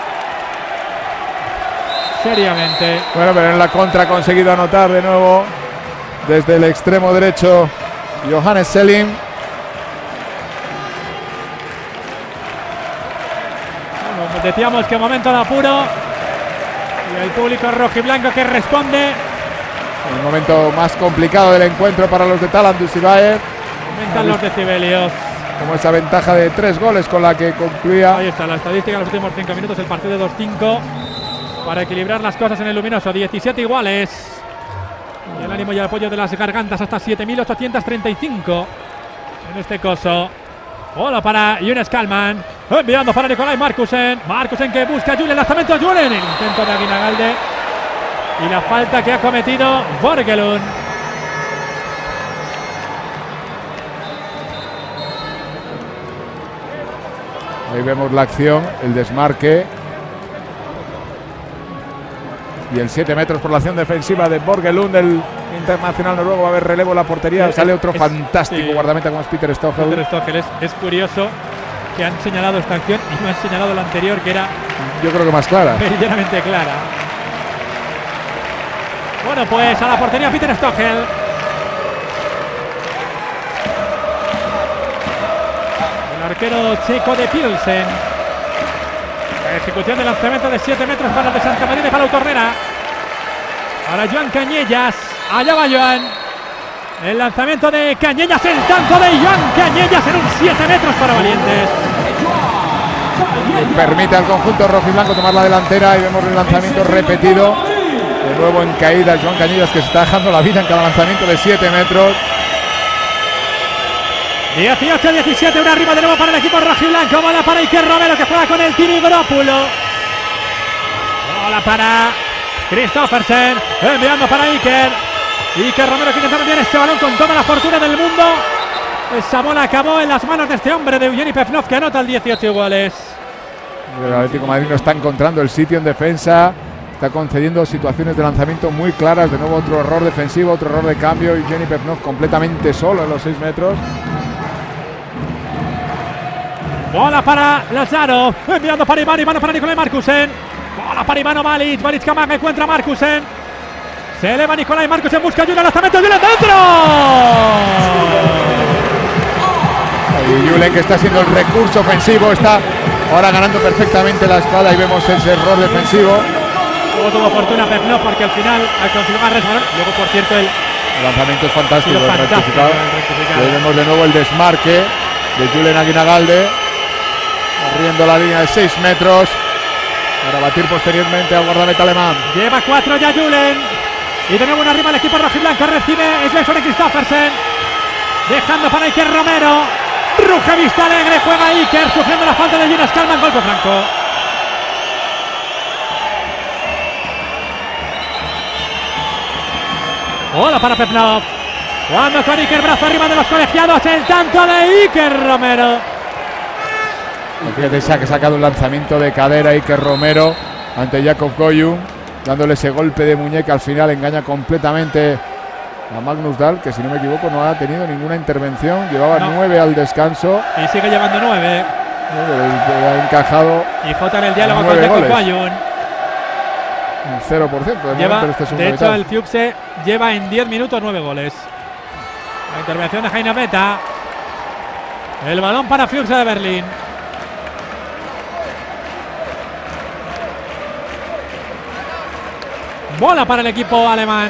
seriamente. Bueno, pero en la contra ha conseguido anotar de nuevo desde el extremo derecho Johannes Selim. Bueno, decíamos que momento de apuro. Y el público rojiblanco que responde. El momento más complicado del encuentro para los de Talant Dusíbaev. Aumentan los decibelios. Como esa ventaja de 3 goles con la que concluía. Ahí está la estadística de los últimos 5 minutos. El partido de 2-5. Para equilibrar las cosas en el luminoso. 17 iguales. Y el ánimo y el apoyo de las gargantas hasta 7.835 en este coso. Bola para Jonas Kalman. Enviando para Nicolai Markusen. Markusen que busca a Julen. Lanzamiento a Julen. El intento de Aguinagalde. Y la falta que ha cometido Borgelund. Ahí vemos la acción. El desmarque. Y el 7 metros por la acción defensiva de Borgelund, el internacional noruego. Va a haber relevo en la portería. Sale otro fantástico guardameta como es Peter Stoffel. Peter Stoffel. Es curioso que han señalado esta acción y no han señalado la anterior, que era, yo creo que más clara, meridianamente clara. Bueno, pues a la portería Peter Stoffel. El arquero checo de Pilsen. Ejecución del lanzamiento de 7 metros para el de Santa María de Palau Torrera. Ahora Joan Cañellas. Allá va Joan. El lanzamiento de Cañellas. El tanto de Joan Cañellas en un 7 metros para Valientes. Permite al conjunto rojiblanco tomar la delantera y vemos el lanzamiento repetido. De nuevo en caída Joan Cañellas, que se está dejando la vida en cada lanzamiento de 7 metros. 18-17, una arriba de nuevo para el equipo rojiblanco. Bola para Iker Romero, que juega con el Tirigrópulo. Bola para Kristoffersen, enviando para Iker. Iker Romero que intenta enviar este balón con toda la fortuna del mundo. Esa bola acabó en las manos de este hombre, de Eugeni Pevnov, que anota el 18 iguales. El Atlético de Madrid no está encontrando el sitio en defensa. Está concediendo situaciones de lanzamiento muy claras. De nuevo otro error defensivo, otro error de cambio. Eugeni Pevnov completamente solo en los 6 metros. Bola para Lazarov, enviando para Ivano para Nicolai Markusen. Bola para Ivano Balic. Balic que amaga, encuentra a Markusen. Se eleva Nicolai Markusen, busca Julen, lanzamiento Julen dentro. Y Julen, que está haciendo el recurso ofensivo, está ahora ganando perfectamente la espalda y vemos ese error defensivo. Luego tuvo fortuna Pevnov porque al final ha conseguido más resbalón. Luego, por cierto, el lanzamiento es fantástico, fantástico, rectificado. Vemos de nuevo el desmarque de Julen Aguinagalde. Corriendo la línea de 6 metros para batir posteriormente al guardameta alemán. Lleva 4 ya Julen. Y de nuevo una arriba el equipo rojiblanco. Recibe Svensson Kristoffersen. Dejando para Iker Romero. Ruge Vista Alegre. Juega Iker. Sufriendo la falta de Jonas Kalman. Golpe franco. Bola para Pevnov. Jugando con Iker. Brazo arriba de los colegiados. El tanto de Iker Romero. Fíjate, se ha sacado un lanzamiento de cadera Iker Romero ante Jakub Goyun, dándole ese golpe de muñeca. Al final engaña completamente a Magnus Dahl, que si no me equivoco no ha tenido ninguna intervención. Llevaba No. 9 al descanso. Y sigue llevando 9. Ha encajado Y Jota en el diálogo con 9 Jacob goles. Bayun. un 0% de Lleva, momento en este segundo de hecho, mitad. el Fuchse lleva en 10 minutos 9 goles. La intervención de Heine Beta. El balón para Fuchse de Berlín. Bola para el equipo alemán.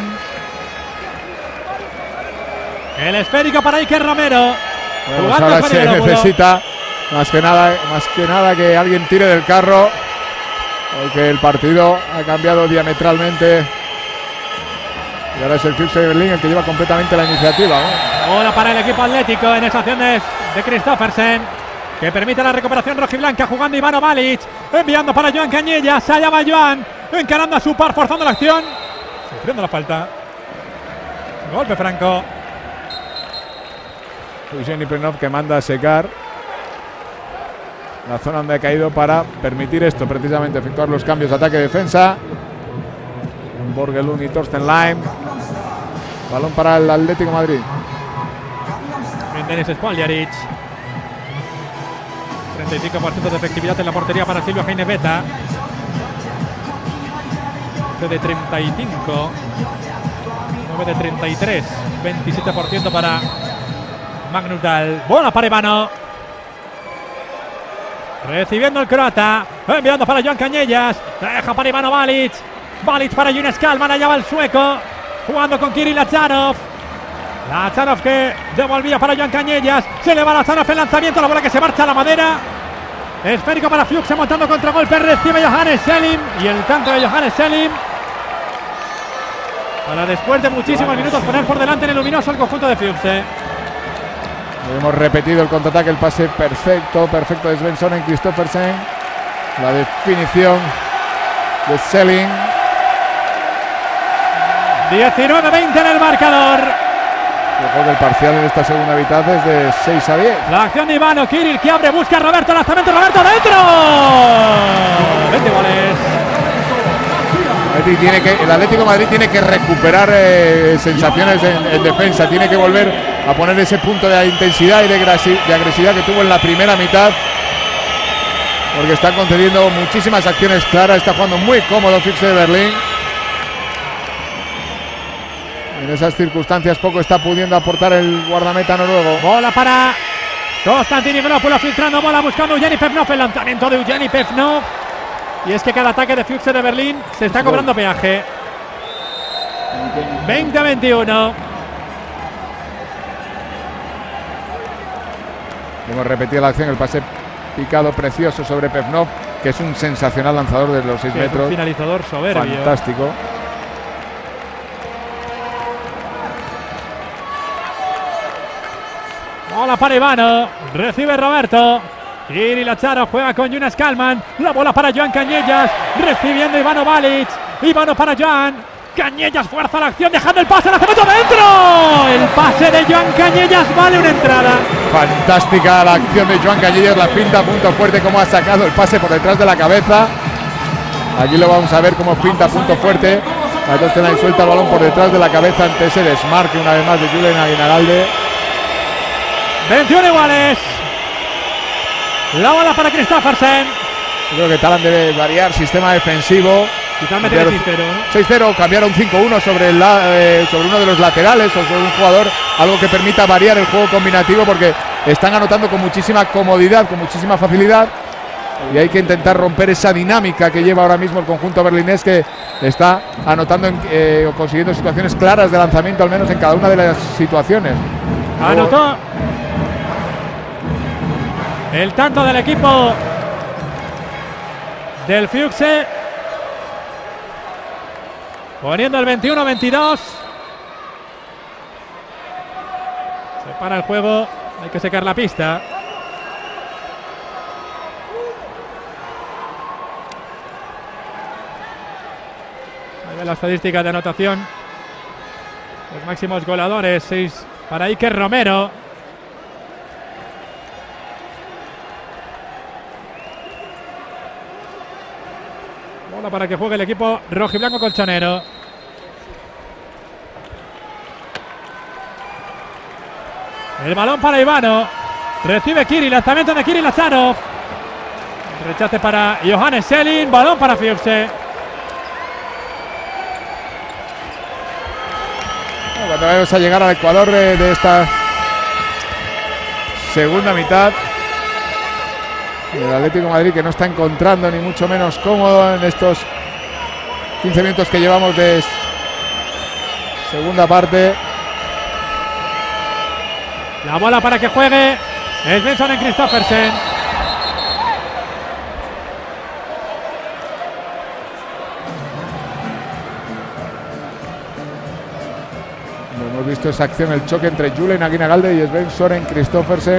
El esférico para Iker Romero. Bueno, pues Jugando ahora con se el óvulo. necesita más que nada que alguien tire del carro, porque el partido ha cambiado diametralmente. Y ahora es el Fuchse de Berlín el que lleva completamente la iniciativa, ¿no? Bola para el equipo atlético en esa acción de Christoffersen, que permite la recuperación rojiblanca, jugando Ivano Balic, enviando para Joan Cañellas. Allá va Joan, encarando a su par, forzando la acción, sufriendo la falta. Golpe franco. Evgeny Pevnov, que manda a secar la zona donde ha caído para permitir esto, precisamente efectuar los cambios de ataque-defensa. Borgelund y Torsten Leim. Balón para el Atlético de Madrid. Denis Spoljaric. 35% de efectividad en la portería para Silvio Heine Beta. De 35. 9 de 33. 27% para Magnus Dahl. Bola para Ivano. Recibiendo el croata. Enviando para Joan Cañellas. Deja para Ivano Balic. Balic para Younes Kalman. Allá va el sueco. Jugando con Kirill Lazarov. Lazarov que devolvía para Joan Cañellas. Se le va Lazarov el lanzamiento. La bola que se marcha a la madera. Esférico para Fuchs, montando contragolpe. Recibe Johannes Selim. Y el tanto de Johannes Selim. Para después de muchísimos minutos poner por delante en el luminoso el conjunto de Fuchs. Hemos repetido el contraataque, el pase perfecto de Svensson en Christoffersen. La definición de Selling. 19-20 en el marcador. Yo creo que el parcial en esta segunda mitad es de 6-10. La acción de Ivano, Kirill que abre, busca a Roberto, lanzamiento, Roberto dentro. 20 goles. El Atlético de Madrid tiene que recuperar sensaciones en defensa, tiene que volver a poner ese punto de intensidad y de agresividad que tuvo en la primera mitad, porque está concediendo muchísimas acciones claras, está jugando muy cómodo Fuchse de Berlín. En esas circunstancias poco está pudiendo aportar el guardameta noruego. Bola para Konstantin Ivanopulo, filtrando bola, buscando Evgeny Pevnov, el lanzamiento de Evgeny Pevnov. Y es que cada ataque de Fuchse de Berlín se está cobrando peaje. 20-21. Hemos repetido la acción, el pase picado precioso sobre Pevnov, que es un sensacional lanzador de los 6 Sí, es un metros. finalizador soberbio. Fantástico. Bola para Ivano, recibe Roberto. Kirill Lazarov juega con Younes Kalman. La bola para Joan Cañellas, recibiendo Ivano Balic. Ivano para Joan. Cañellas fuerza la acción, dejando el pase, lanzamiento dentro. El pase de Joan Cañellas vale una entrada. Fantástica la acción de Joan Cañellas, la finta a punto fuerte, como ha sacado el pase por detrás de la cabeza. Aquí lo vamos a ver como finta a punto fuerte. Y suelta el balón por detrás de la cabeza ante ese desmarque una vez más de Julen Aguinalde. 21 iguales. La bola para Christoffersen. Creo que Talan debe variar sistema defensivo. Quizás meter el 6-0, ¿no? 6-0, cambiar un 5-1 sobre uno de los laterales o sobre un jugador, algo que permita variar el juego combinativo, porque están anotando con muchísima comodidad, con muchísima facilidad, y hay que intentar romper esa dinámica que lleva ahora mismo el conjunto berlinés, que está anotando o consiguiendo situaciones claras de lanzamiento, al menos en cada una de las situaciones. Anotó el tanto del equipo del Fuchse, poniendo el 21-22. Se para el juego, hay que secar la pista. Ahí ve la estadística de anotación. Los máximos goleadores, 6 para Iker Romero. Bola para que juegue el equipo rojiblanco colchonero. El balón para Ivano. Recibe Kirill, lanzamiento de Kirill Lazarov. Rechace para Johannes Selin, balón para Fuchse. Cuando vamos a llegar al Ecuador de esta segunda mitad, el Atlético de Madrid, que no está encontrando ni mucho menos cómodo en estos 15 minutos que llevamos de segunda parte. La bola para que juegue Svensson en Kristoffersen. Hemos visto esa acción, el choque entre Julen Aguinagalde y Svensson en Kristoffersen.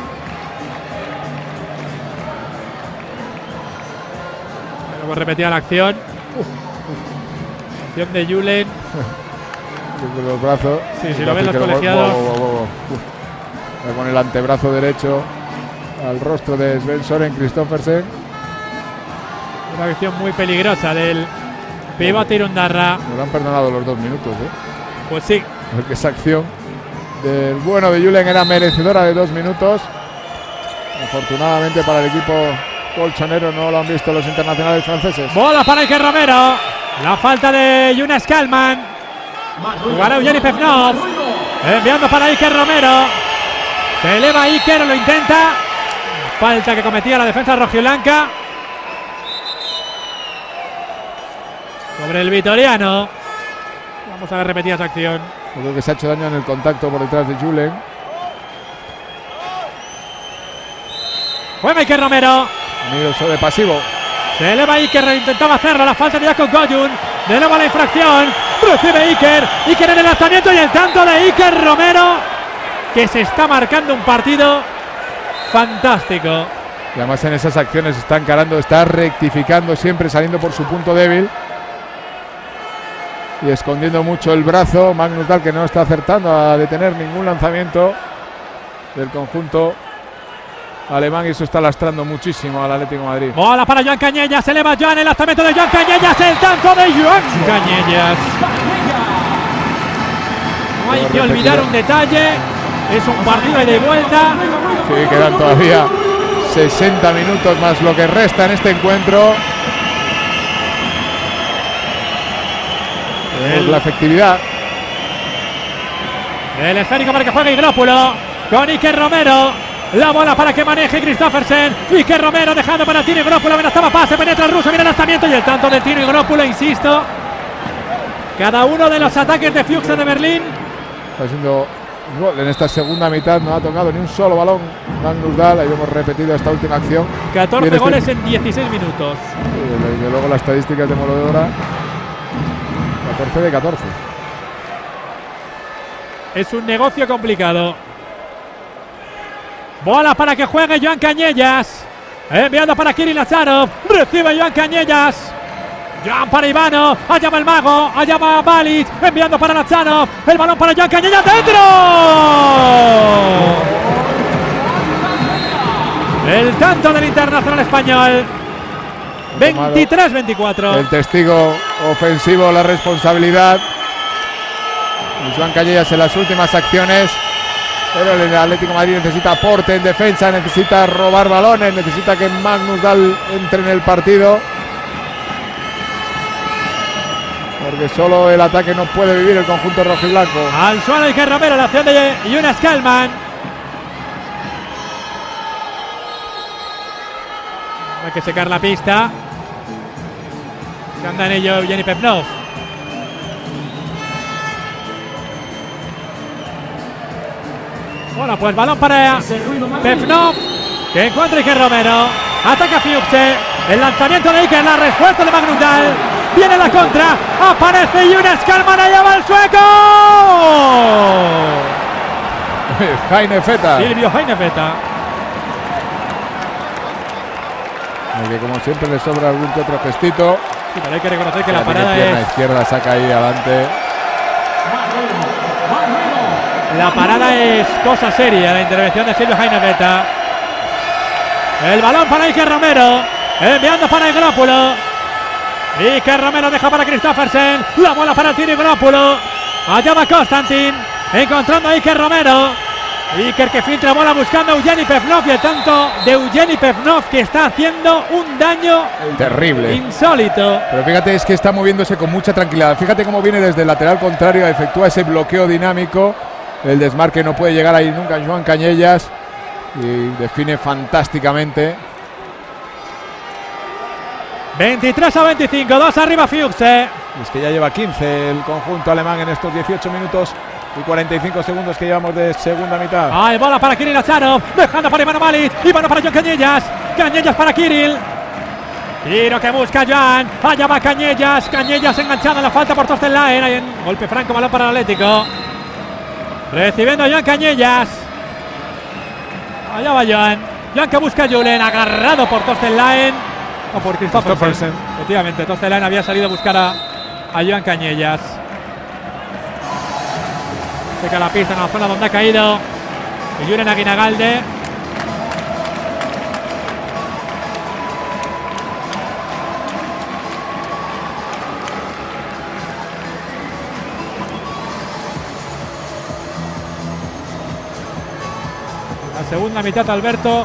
Luego repetía la acción. Acción de Julen. Desde los brazos. Sí, si lo ven los colegiados. Con el antebrazo derecho al rostro de Svensson en Kristoffersen. Una acción muy peligrosa del pivote Irundarra. Nos han perdonado los 2 minutos, Pues sí. Porque esa acción del bueno de Julen era merecedora de 2 minutos. Afortunadamente para el equipo colchonero no lo han visto los internacionales franceses. Bola para Iker Romero. La falta de Jonas Kalman. Jugará Eugeni Pevnov. Enviando para Iker Romero. Se eleva Iker, lo intenta. Falta que cometía la defensa rojiblanca sobre el vitoriano. Vamos a ver repetida esa acción. Yo creo que se ha hecho daño en el contacto por detrás de Julen. Juega Iker Romero. Amigo de pasivo. Se eleva Iker, intentaba hacerlo. La falta de Jakub Goyun. De nuevo la infracción. Recibe Iker. Iker en el lanzamiento y el tanto de Iker Romero, que se está marcando un partido fantástico. Y además en esas acciones está encarando, está rectificando, siempre saliendo por su punto débil. Y escondiendo mucho el brazo. Magnus Dahl, que no está acertando a detener ningún lanzamiento del conjunto alemán, y eso está lastrando muchísimo al Atlético de Madrid. Bola para Joan Cañellas, se eleva Joan, el lanzamiento de Joan Cañellas, el tanto de Joan Cañellas. No hay que olvidar un detalle, es un partido de vuelta. Sí, quedan todavía 60 minutos más lo que resta en este encuentro. La efectividad. El esférico para que juegue Igrópulo con Iker Romero. La bola para que maneje Kristoffersen. Iker Romero dejando para Tino Igrópulo. Amenazaba pase, penetra el ruso, viene el lanzamiento y el tanto de Tino Igrópulo, insisto. Cada uno de los ataques de Fuchse de Berlín Está haciendo gol en esta segunda mitad. No ha tocado ni un solo balón Magnus Dahl. Ahí hemos repetido esta última acción. 14 goles en 16 minutos. Y luego las estadísticas de mano de obra. 14 de 14. Es un negocio complicado. Bola para que juegue Joan Cañellas. Enviando para Kirill Lazarov. Recibe Joan Cañellas. Joan para Ivano. Allá va el mago. Allá va Balic. Enviando para Lazarov. El balón para Joan Cañellas. ¡Dentro! El tanto del internacional español. 23-24. El testigo ofensivo, la responsabilidad. Y Joan Cañellas en las últimas acciones. Pero el Atlético de Madrid necesita aporte en defensa, necesita robar balones, necesita que Magnus Dahl entre en el partido. Porque solo el ataque no puede vivir el conjunto rojiblanco. Al suelo Iker Romero, la acción de Jonas Kalman. Hay que secar la pista. Que anda en ello Eugeni Pevnov. Bueno, pues balón para Pevnov, que encuentra Iker Romero. Ataca Fuchse. El lanzamiento de Iker, la respuesta de Magnus Dahl. Viene la contra. Aparece Jonas Kalman. Allá va el sueco. Heine Feta. Silvio Heine Feta. Que como siempre le sobra algún que otro gestito. Sí, pero hay que reconocer que la Tiene parada pierna es... izquierda, saca ahí adelante. La parada es cosa seria, la intervención de Silvio Heine Feta. El balón para Iker Romero. Enviando para Igrópulo. Iker Romero deja para Kristoffersen. La bola para Tino Igrópulo. Allá va Konstantin. Encontrando a Iker Romero. Iker que filtra bola buscando a Eugeni Pevnov, y el tanto de Eugeni Pevnov que está haciendo un daño terrible, insólito. Pero fíjate, es que está moviéndose con mucha tranquilidad. Fíjate cómo viene desde el lateral contrario, efectúa ese bloqueo dinámico. El desmarque no puede llegar ahí nunca Joan Cañellas y define fantásticamente. 23-25, 2 arriba Fuchse. Es que ya lleva 15 el conjunto alemán en estos 18 minutos y 45 segundos que llevamos de segunda mitad. Hay bola para Kirill Lazarov, dejando para Ivano Malic, Ivano para Joan Cañellas, Cañellas para Kirill. Tiro que busca Joan, allá va Cañellas, Cañellas enganchada en la falta por Torsten Laen. Hay un golpe franco, balón para el Atlético. Recibiendo a Joan Cañellas. Allá va Joan, Joan que busca a Julen, agarrado por Torsten Laen o por Christophersen. Efectivamente, Torsten Laen había salido a buscar a Joan Cañellas. Seca la pista en la zona donde ha caído Julen Aguinagalde. La segunda mitad, Alberto,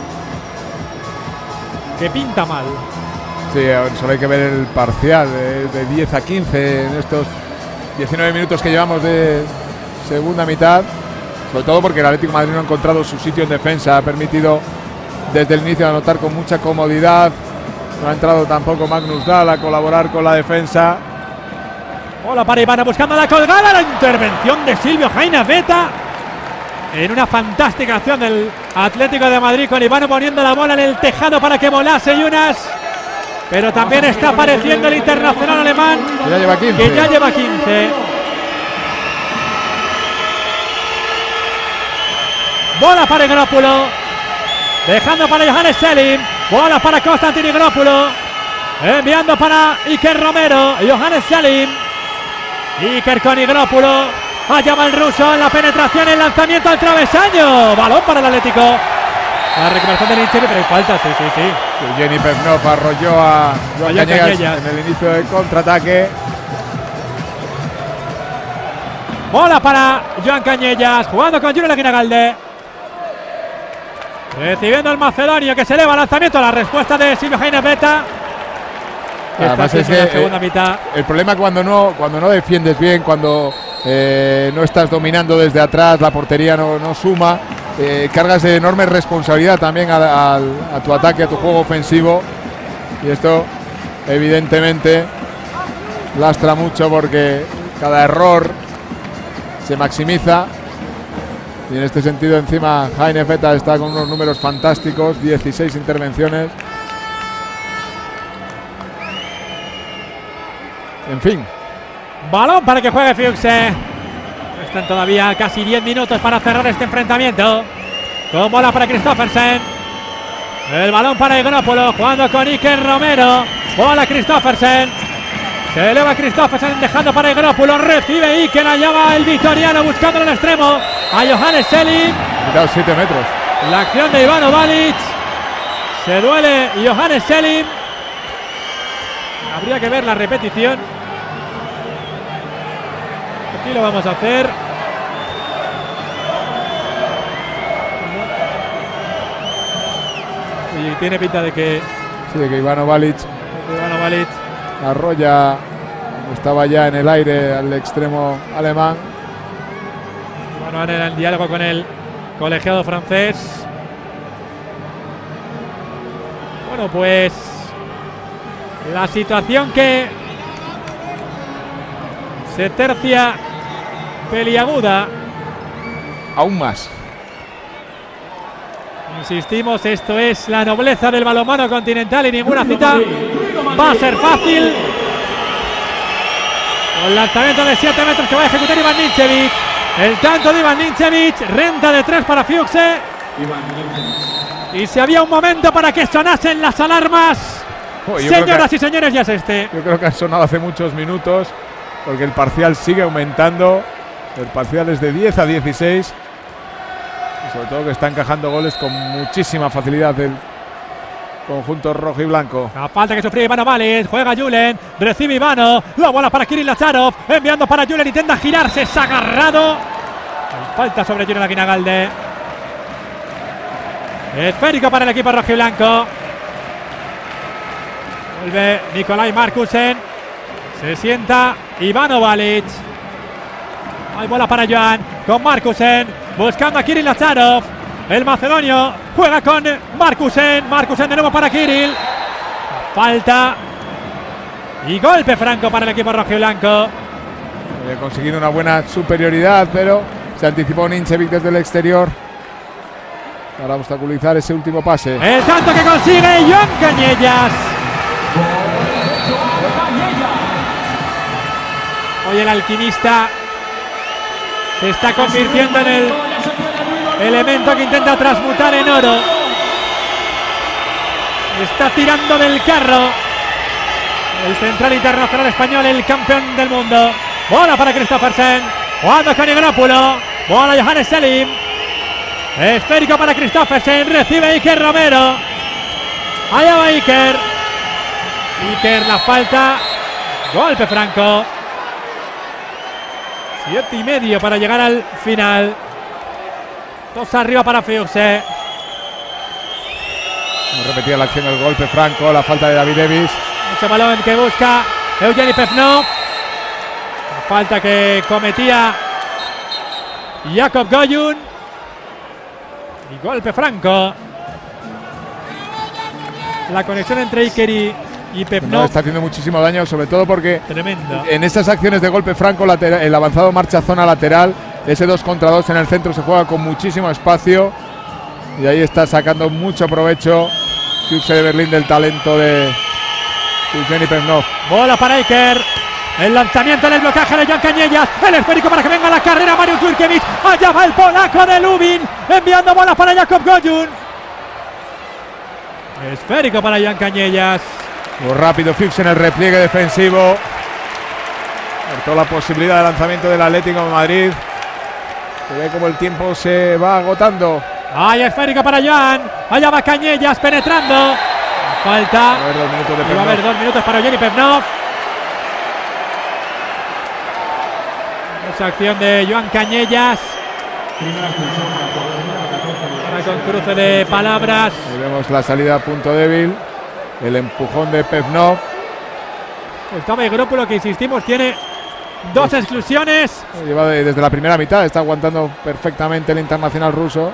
que pinta mal. Sí, solo hay que ver el parcial de 10-15 en estos 19 minutos que llevamos de segunda mitad, sobre todo porque el Atlético de Madrid no ha encontrado su sitio en defensa, ha permitido desde el inicio anotar con mucha comodidad, no ha entrado tampoco Magnus Dahl a colaborar con la defensa. Hola para Ivana buscando la colgada, la intervención de Silvio Jainabeta en una fantástica acción del Atlético de Madrid, con Ivano poniendo la bola en el tejado para que volase Yunas, pero también está apareciendo el internacional alemán que ya lleva 15. Que ya lleva 15. Bola para Igrópulo, dejando para Johannes Selim, bola para Konstantin Igrópulo, enviando para Iker Romero, Johannes Selim, Iker con Igrópulo, allá va el ruso en la penetración, el lanzamiento al travesaño, balón para el Atlético, la recuperación de Nincheri, pero hay falta, sí. Eugeni Pevnov arrolló a Joan Cañellas en el inicio del contraataque. Bola para Joan Cañellas, jugando con Julen Aguinagalde. Recibiendo el macedonio que se eleva, lanzamiento, la respuesta de Silvio Jainabeta. Además es que la segunda mitad. El problema cuando no defiendes bien, cuando no estás dominando desde atrás, la portería no suma, cargas de enorme responsabilidad también a tu ataque, a tu juego ofensivo, y esto evidentemente lastra mucho porque cada error se maximiza. Y en este sentido encima Jainabeta está con unos números fantásticos, 16 intervenciones. En fin. Balón para que juegue Fuchse. Están todavía casi 10 minutos para cerrar este enfrentamiento. Con bola para Christophersen. El balón para Igrópulo, jugando con Iker Romero. Bola Christophersen. Se eleva Christophersen, dejando para Igrópulo. Recibe Iker, allá va el vitoriano buscando en el extremo a Johannes Selim. Ha quitado 7 metros. La acción de Ivano Malic. Se duele Johannes Selim. Habría que ver la repetición. Aquí lo vamos a hacer. Y tiene pinta de que Sí, de que Ivano Malic arrolla, estaba ya en el aire al extremo alemán. Ivano en el diálogo con el colegiado francés. Bueno, pues la situación que se tercia peliaguda. Aún más. Insistimos, esto es la nobleza del balonmano continental y ninguna cita va a ser fácil. Con lanzamiento de 7 metros que va a ejecutar Ivan Ninčević. El tanto de Ivan Ninčević, renta de 3 para Fuchse. Y si había un momento para que sonasen las alarmas, señoras y señores, ya es este. Yo creo que ha sonado hace muchos minutos, porque el parcial sigue aumentando. El parcial es de 10-16. Y sobre todo que está encajando goles con muchísima facilidad del conjunto rojo y blanco. La falta que sufrió Ivano Malic, juega Julen, recibe Ivano, la bola para Kirill Lazarov, enviando para Julen, intenta girarse, es agarrado. El falta sobre Julen Aguinagalde. Esférico para el equipo rojiblanco. Vuelve Nikolai Markusen. Se sienta Ivano Balic. Hay bola para Joan con Markusen. Buscando a Kirill Lazarov. El macedonio juega con Markusen. Markusen de nuevo para Kirill. Falta. Y golpe franco para el equipo rojiblanco. Ha conseguido una buena superioridad, pero se anticipó Nincevic desde el exterior para obstaculizar ese último pase. El tanto que consigue Joan Cañellas. Hoy el alquimista se está convirtiendo en el elemento que intenta transmutar en oro. Está tirando del carro el central internacional español, el campeón del mundo. Bola para Kristoffersen. Jugando con Igropoulos. Bola Johannes Selim. Esférico para Kristoffersen. Recibe Iker Romero. Allá va Iker. Iker, la falta. Golpe franco. 7,5 para llegar al final. 2 arriba para Fuchse. Repetía la acción, el golpe franco, la falta de David Davis. Ese balón que busca Eugeni Pevnov. La falta que cometía Jakub Gojun. Y golpe franco. La conexión entre Iker y Pevnov. No, está haciendo muchísimo daño, sobre todo porque Tremendo. en estas acciones de golpe franco, el avanzado marcha zona lateral. Ese 2 contra 2 en el centro se juega con muchísimo espacio. Y ahí está sacando mucho provecho Fuchse de Berlín del talento de Eugeni Pevnov. Bola para Iker. El lanzamiento en el blocaje de Joan Cañellas. El esférico para que venga la carrera Mariusz Jurkiewicz. Allá va el polaco de Lubin. Enviando bola para Jakub Gojun. Esférico para Joan Cañellas. Muy rápido Fuchse en el repliegue defensivo. Cortó la posibilidad de lanzamiento del Atlético de Madrid. Se ve como el tiempo se va agotando. Hay esférico para Joan. Allá va Cañellas penetrando. Falta. Va a haber 2 minutos de Y va a haber 2 minutos para Eugeni Pevnov. Esa acción de Joan Cañellas. Ahora con cruce de palabras. Ahí vemos la salida a punto débil. El empujón de Pevnov. Estaba Igropoulos, que insistimos, tiene 2 exclusiones. Lleva desde la primera mitad. Está aguantando perfectamente el internacional ruso.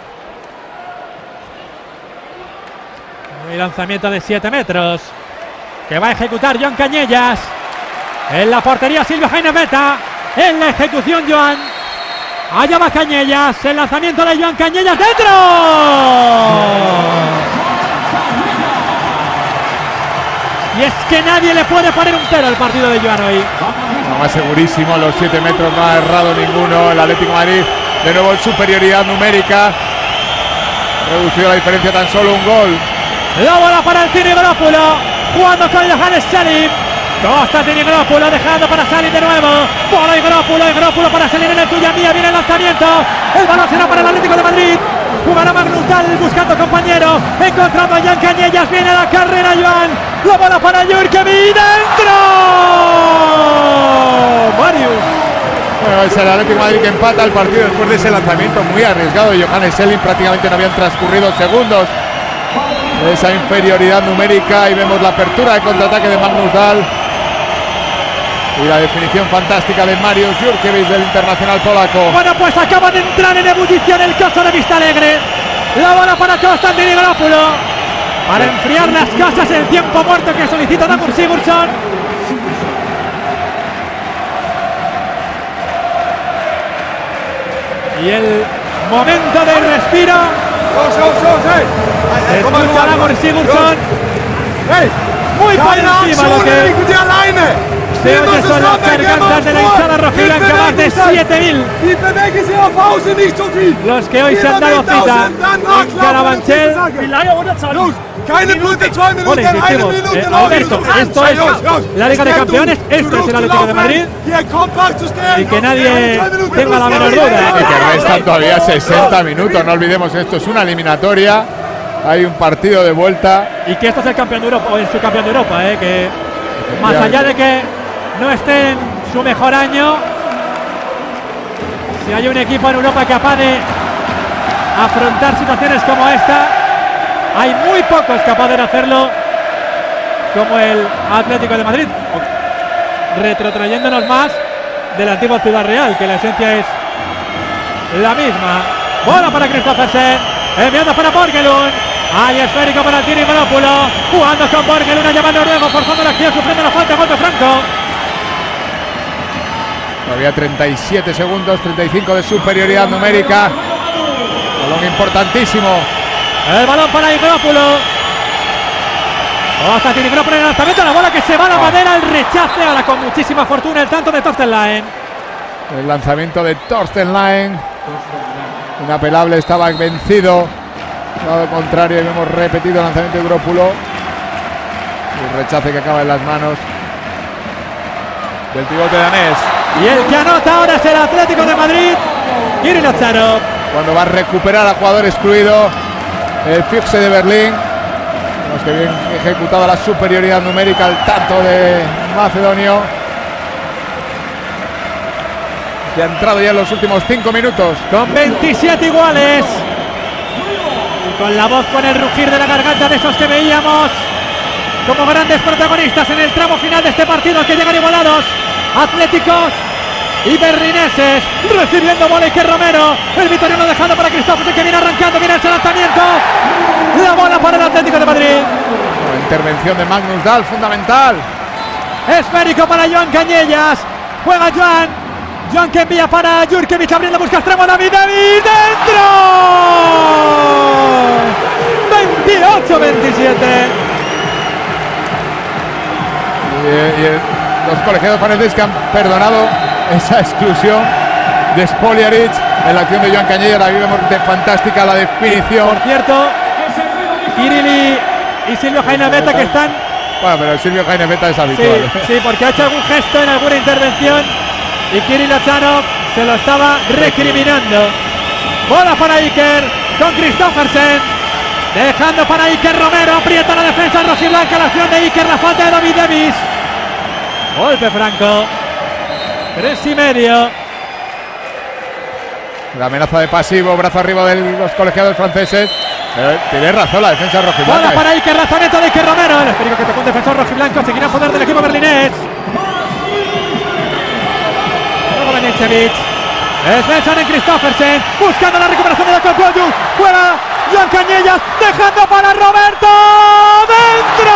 Y lanzamiento de 7 metros que va a ejecutar Joan Cañellas. En la portería Silvio Jaime Beta. En la ejecución Joan. Allá va Cañellas. El lanzamiento de Joan Cañellas. ¡Dentro! Y es que nadie le puede poner un pero al partido de Joan hoy. No, más segurísimo. Los 7 metros no ha errado ninguno. El Atlético de Madrid de nuevo en superioridad numérica. Ha reducido la diferencia tan solo un gol. La bola para el Tini Igropoulos. Jugando con Johannes Selim. Costa Tini Igropoulos dejando para salir de nuevo. Bola Igropoulos para salir en el tuya mía. Viene el lanzamiento. El balón será para el Atlético de Madrid. Jugará Magnus Dahl buscando compañero. Encontrando a Joan Cañellas. Viene la carrera Joan. La bola para Jurkiewicz. ¡Dentro! Mariusz. Bueno, es el Atlético de Madrid que empata el partido después de ese lanzamiento muy arriesgado de Johannes Selim. Prácticamente no habían transcurrido segundos. Esa inferioridad numérica y vemos la apertura de contraataque de Magnus Dahl y la definición fantástica de Mariusz Jurkiewicz del internacional polaco. Bueno, pues acaba de entrar en ebullición el caso de Vista Alegre. La bola para Konstantin Igropoulos para enfriar las cosas, el tiempo muerto que solicita Dagur Sigurdsson. Y el momento de respiro. Escucha a Dagur Sigurdsson. Muy por encima lo que se oye son las gargantas de la hinchada rojiblanca, más de 7.000. Los que hoy se han dado cita en Carabanchel. Bueno, insistimos, Alberto, esto es la Liga de Campeones, esto es el Atlético de Madrid. Y que nadie tenga la menor duda. Y que restan todavía 60 minutos, no olvidemos, esto es una eliminatoria. Hay un partido de vuelta. Y que esto es el campeón de Europa, o es su campeón de Europa, que más allá de que no esté en su mejor año, Si hay un equipo en Europa capaz de afrontar situaciones como esta, hay muy pocos capaces de hacerlo, como el Atlético de Madrid, retrotrayéndonos más del antiguo Ciudad Real, que la esencia es la misma. Bola para Christophersen, enviando para Borgelund. Hay esférico para el Tini Grópulo, jugando con Borgelund, allá va el noruego, forzando la acción, sufriendo la falta, golpe franco. Todavía 37 segundos, 35 de superioridad numérica. Balón importantísimo. El balón para Igrópulo. Hasta Tini Grópulo en el lanzamiento, la bola que se va a la madera, el rechace, ahora con muchísima fortuna el tanto de Torsten Laen. El lanzamiento de Torsten Laen. Inapelable, estaba vencido. Lado contrario, y hemos repetido el lanzamiento de Grópulo. El rechace que acaba en las manos del pivote danés. Y el que anota ahora es el Atlético de Madrid, Jiri Lozano. Cuando va a recuperar a jugador excluido el Füchse de Berlín. Vemos que bien ejecutado la superioridad numérica, el tanto de Macedonio, que ha entrado ya en los últimos 5 minutos. Con 27 iguales. Y con la voz, con el rugir de la garganta de esos que veíamos como grandes protagonistas en el tramo final de este partido, que llegan igualados. Atléticos y berlineses recibiendo bola Iker Romero, el vitoriano dejando para Christophersen, que viene arrancando, viene ese lanzamiento, la bola para el Atlético de Madrid. La intervención de Magnus Dahl, fundamental. Esférico para Joan Cañellas, juega Joan que envía para Jurkevic, abriendo, busca extremo, David dentro. 28-27. Los colegiados parece que han perdonado esa exclusión de Spoljaric en la acción de Joan Cañellas. La vimos fantástica la definición. Por cierto, Kirill y Silvio Jainabeta, que están... Bueno, pero Silvio Jainabeta es habitual. Sí, porque ha hecho algún gesto en alguna intervención y Kirill Lozano se lo estaba recriminando. Bola para Iker con Christophersen, dejando para Iker Romero, aprieta la defensa rojiblanca, la acción de Iker, la falta de David Davis. Golpe franco, 3,5. La amenaza de pasivo, brazo arriba de los colegiados franceses. Tiene razón la defensa rojiblanca. Bola para Iker, lanzamiento de Iker Romero. El esférico que tocó un defensor rojiblanco, seguirá en poder del equipo berlinés. Luego Benechevich. Svensson en Christophersen, buscando la recuperación de Jakob Koldjou. Fuera Joan Cañellas, dejando para Roberto. ¡Dentro!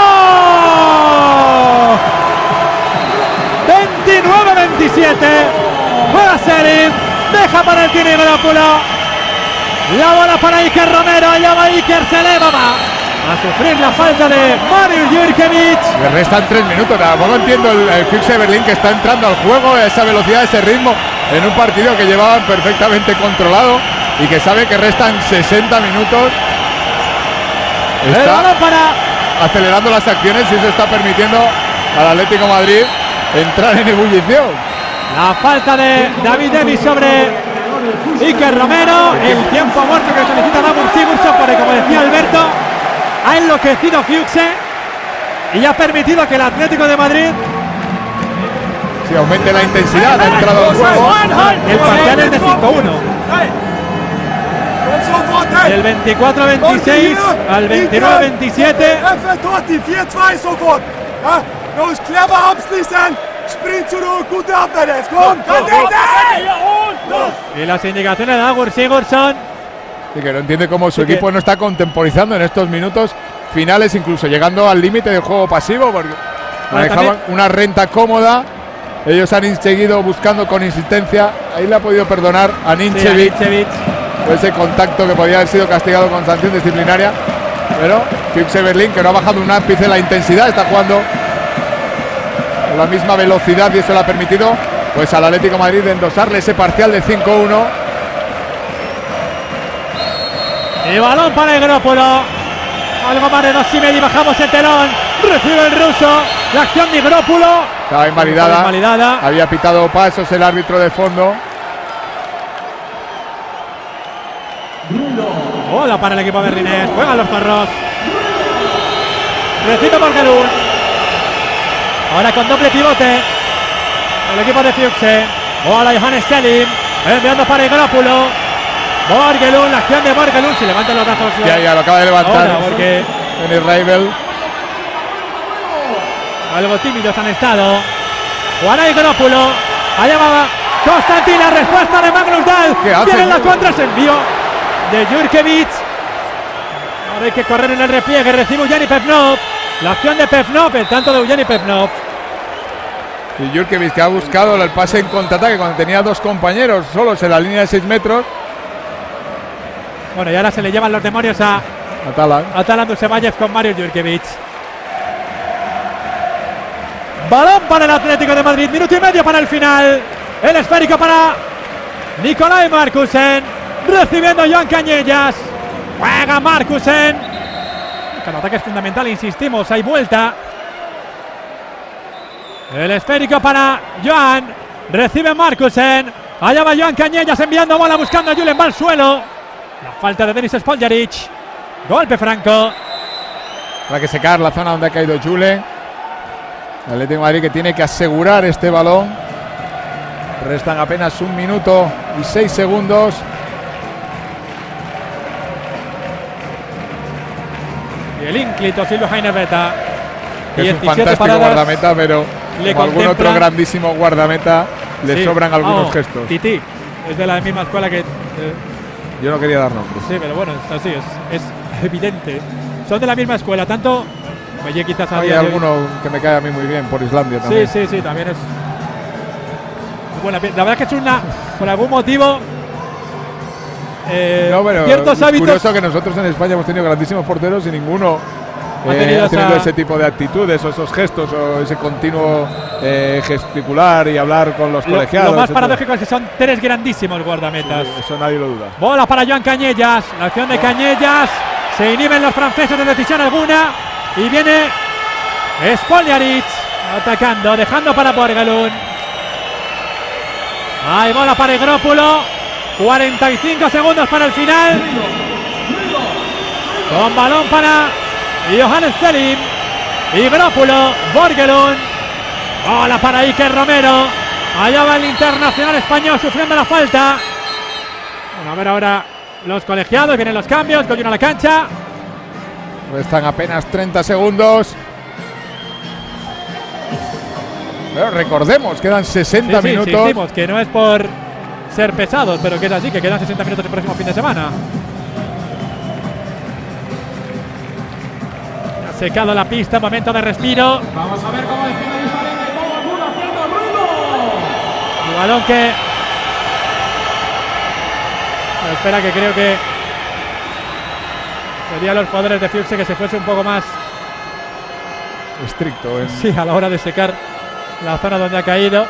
29-27. Juega Serin, deja para el Tini Grópulo. La bola para Iker Romero, allá va Iker, se eleva, va a sufrir la falta de Marius Jurkevic. Le restan 3 minutos, tampoco entiendo el Füchse de Berlín, que está entrando al juego a esa velocidad, a ese ritmo, en un partido que llevaban perfectamente controlado y que sabe que restan 60 minutos. Está acelerando las acciones y eso está permitiendo al Atlético de Madrid entrar en ebullición. La falta de David Davis sobre Iker Romero, el tiempo muerto que solicita David Sigurdsson, porque como decía Alberto, ha enloquecido Füchse y ha permitido que el Atlético de Madrid aumente la intensidad, ha entrado al juego. El parcial es de 5-1. Del 24-26 al 29-27. Y las indicaciones de Dagur Sigurdsson. Y que no entiende cómo su equipo no está contemporizando en estos minutos finales, incluso llegando al límite del juego pasivo, porque manejaban una renta cómoda. Ellos han seguido buscando con insistencia. Ahí le ha podido perdonar a Ninčević ese contacto que podía haber sido castigado con sanción disciplinaria. Pero Füchse Berlín, que no ha bajado un ápice la intensidad, está jugando con la misma velocidad y eso le ha permitido pues al Atlético de Madrid de endosarle ese parcial de 5-1. Y balón para el Grópulo. Algo más de 2,5 y bajamos el telón. Recibe el ruso. La acción de Grópulo. Estaba invalidada. Había pitado pasos el árbitro de fondo. Bola para el equipo berlinés. Juegan los zorros. Recibe Borgelund. Ahora con doble pivote el equipo de Füchse. Bola Johannes Selim. Enviando para Igrópulo. Borgelund, la acción de Borgelund. Se levanta los brazos. Ya lo acaba de levantar. Ahora, porque Denis Reibel. algo tímidos han estado. Juana Igrópulo. Allá va Constantin, la respuesta de Magnus Dahl. ¿Qué hace? Tiene la contra, se envió de Jurkevic. Ahora hay que correr en el repliegue. Recibe Eugeni Pevnov. La acción de Pevnov, el tanto de Eugeni Pevnov. Y Jurkevic, que ha buscado el pase en contraataque cuando tenía dos compañeros solos en la línea de 6 metros. Bueno, y ahora se le llevan los demonios a Talan Dusevayev con Mario Jurkevic. Balón para el Atlético de Madrid, minuto y medio para el final. El esférico para Nicolai Markusen. Recibiendo Joan Cañellas. Juega Markusen. El ataque es fundamental, insistimos, hay vuelta. El esférico para Joan. Recibe Markusen. Allá va Joan Cañellas enviando bola, buscando a Julen, va al suelo. La falta de Denis Spoljaric. Golpe franco. Para que secar la zona donde ha caído Julen. El Atlético de Madrid que tiene que asegurar este balón. Restan apenas 1 minuto y 6 segundos. Y el ínclito Silvio Jainebeta. Es un fantástico guardameta, pero como algún otro grandísimo guardameta le sobran algunos gestos. Titi es de la misma escuela que yo no quería dar nombres. Sí, pero bueno, es así, es evidente. Son de la misma escuela, tanto oye, quizás hay alguno que me cae a mí muy bien por Islandia también. Sí, también es buena. La verdad es que es una, por algún motivo, no, pero ciertos hábitos. Es curioso que nosotros en España hemos tenido grandísimos porteros y ninguno ha tenido ese tipo de actitudes o esos gestos o ese continuo gesticular y hablar con los colegiados. Lo más paradójico es que son 3 grandísimos guardametas. Sí, eso nadie lo duda. Bola para Joan Cañellas. La acción de Cañellas. Se inhiben los franceses de decisión alguna. Y viene Spoljaric atacando, dejando para Borgelund. Hay bola para Igrópulo. 45 segundos para el final. Con balón para Johannes Selim. Igrópulo, Borgelund. Bola para Iker Romero. Allá va el internacional español sufriendo la falta. Bueno, a ver ahora los colegiados. Vienen los cambios. Continúa la cancha. Restan apenas 30 segundos. Pero recordemos, quedan 60 minutos. Insistimos que no es por ser pesados, pero que es así, que quedan 60 minutos el próximo fin de semana. Ha secado la pista, momento de respiro. Vamos a ver cómo defiende el Ismael, todo el mundo haciendo ruido. El balón que espera, que creo que sería los jugadores de Fuchse que se fuese un poco más estricto sí, a la hora de secar la zona donde ha caído.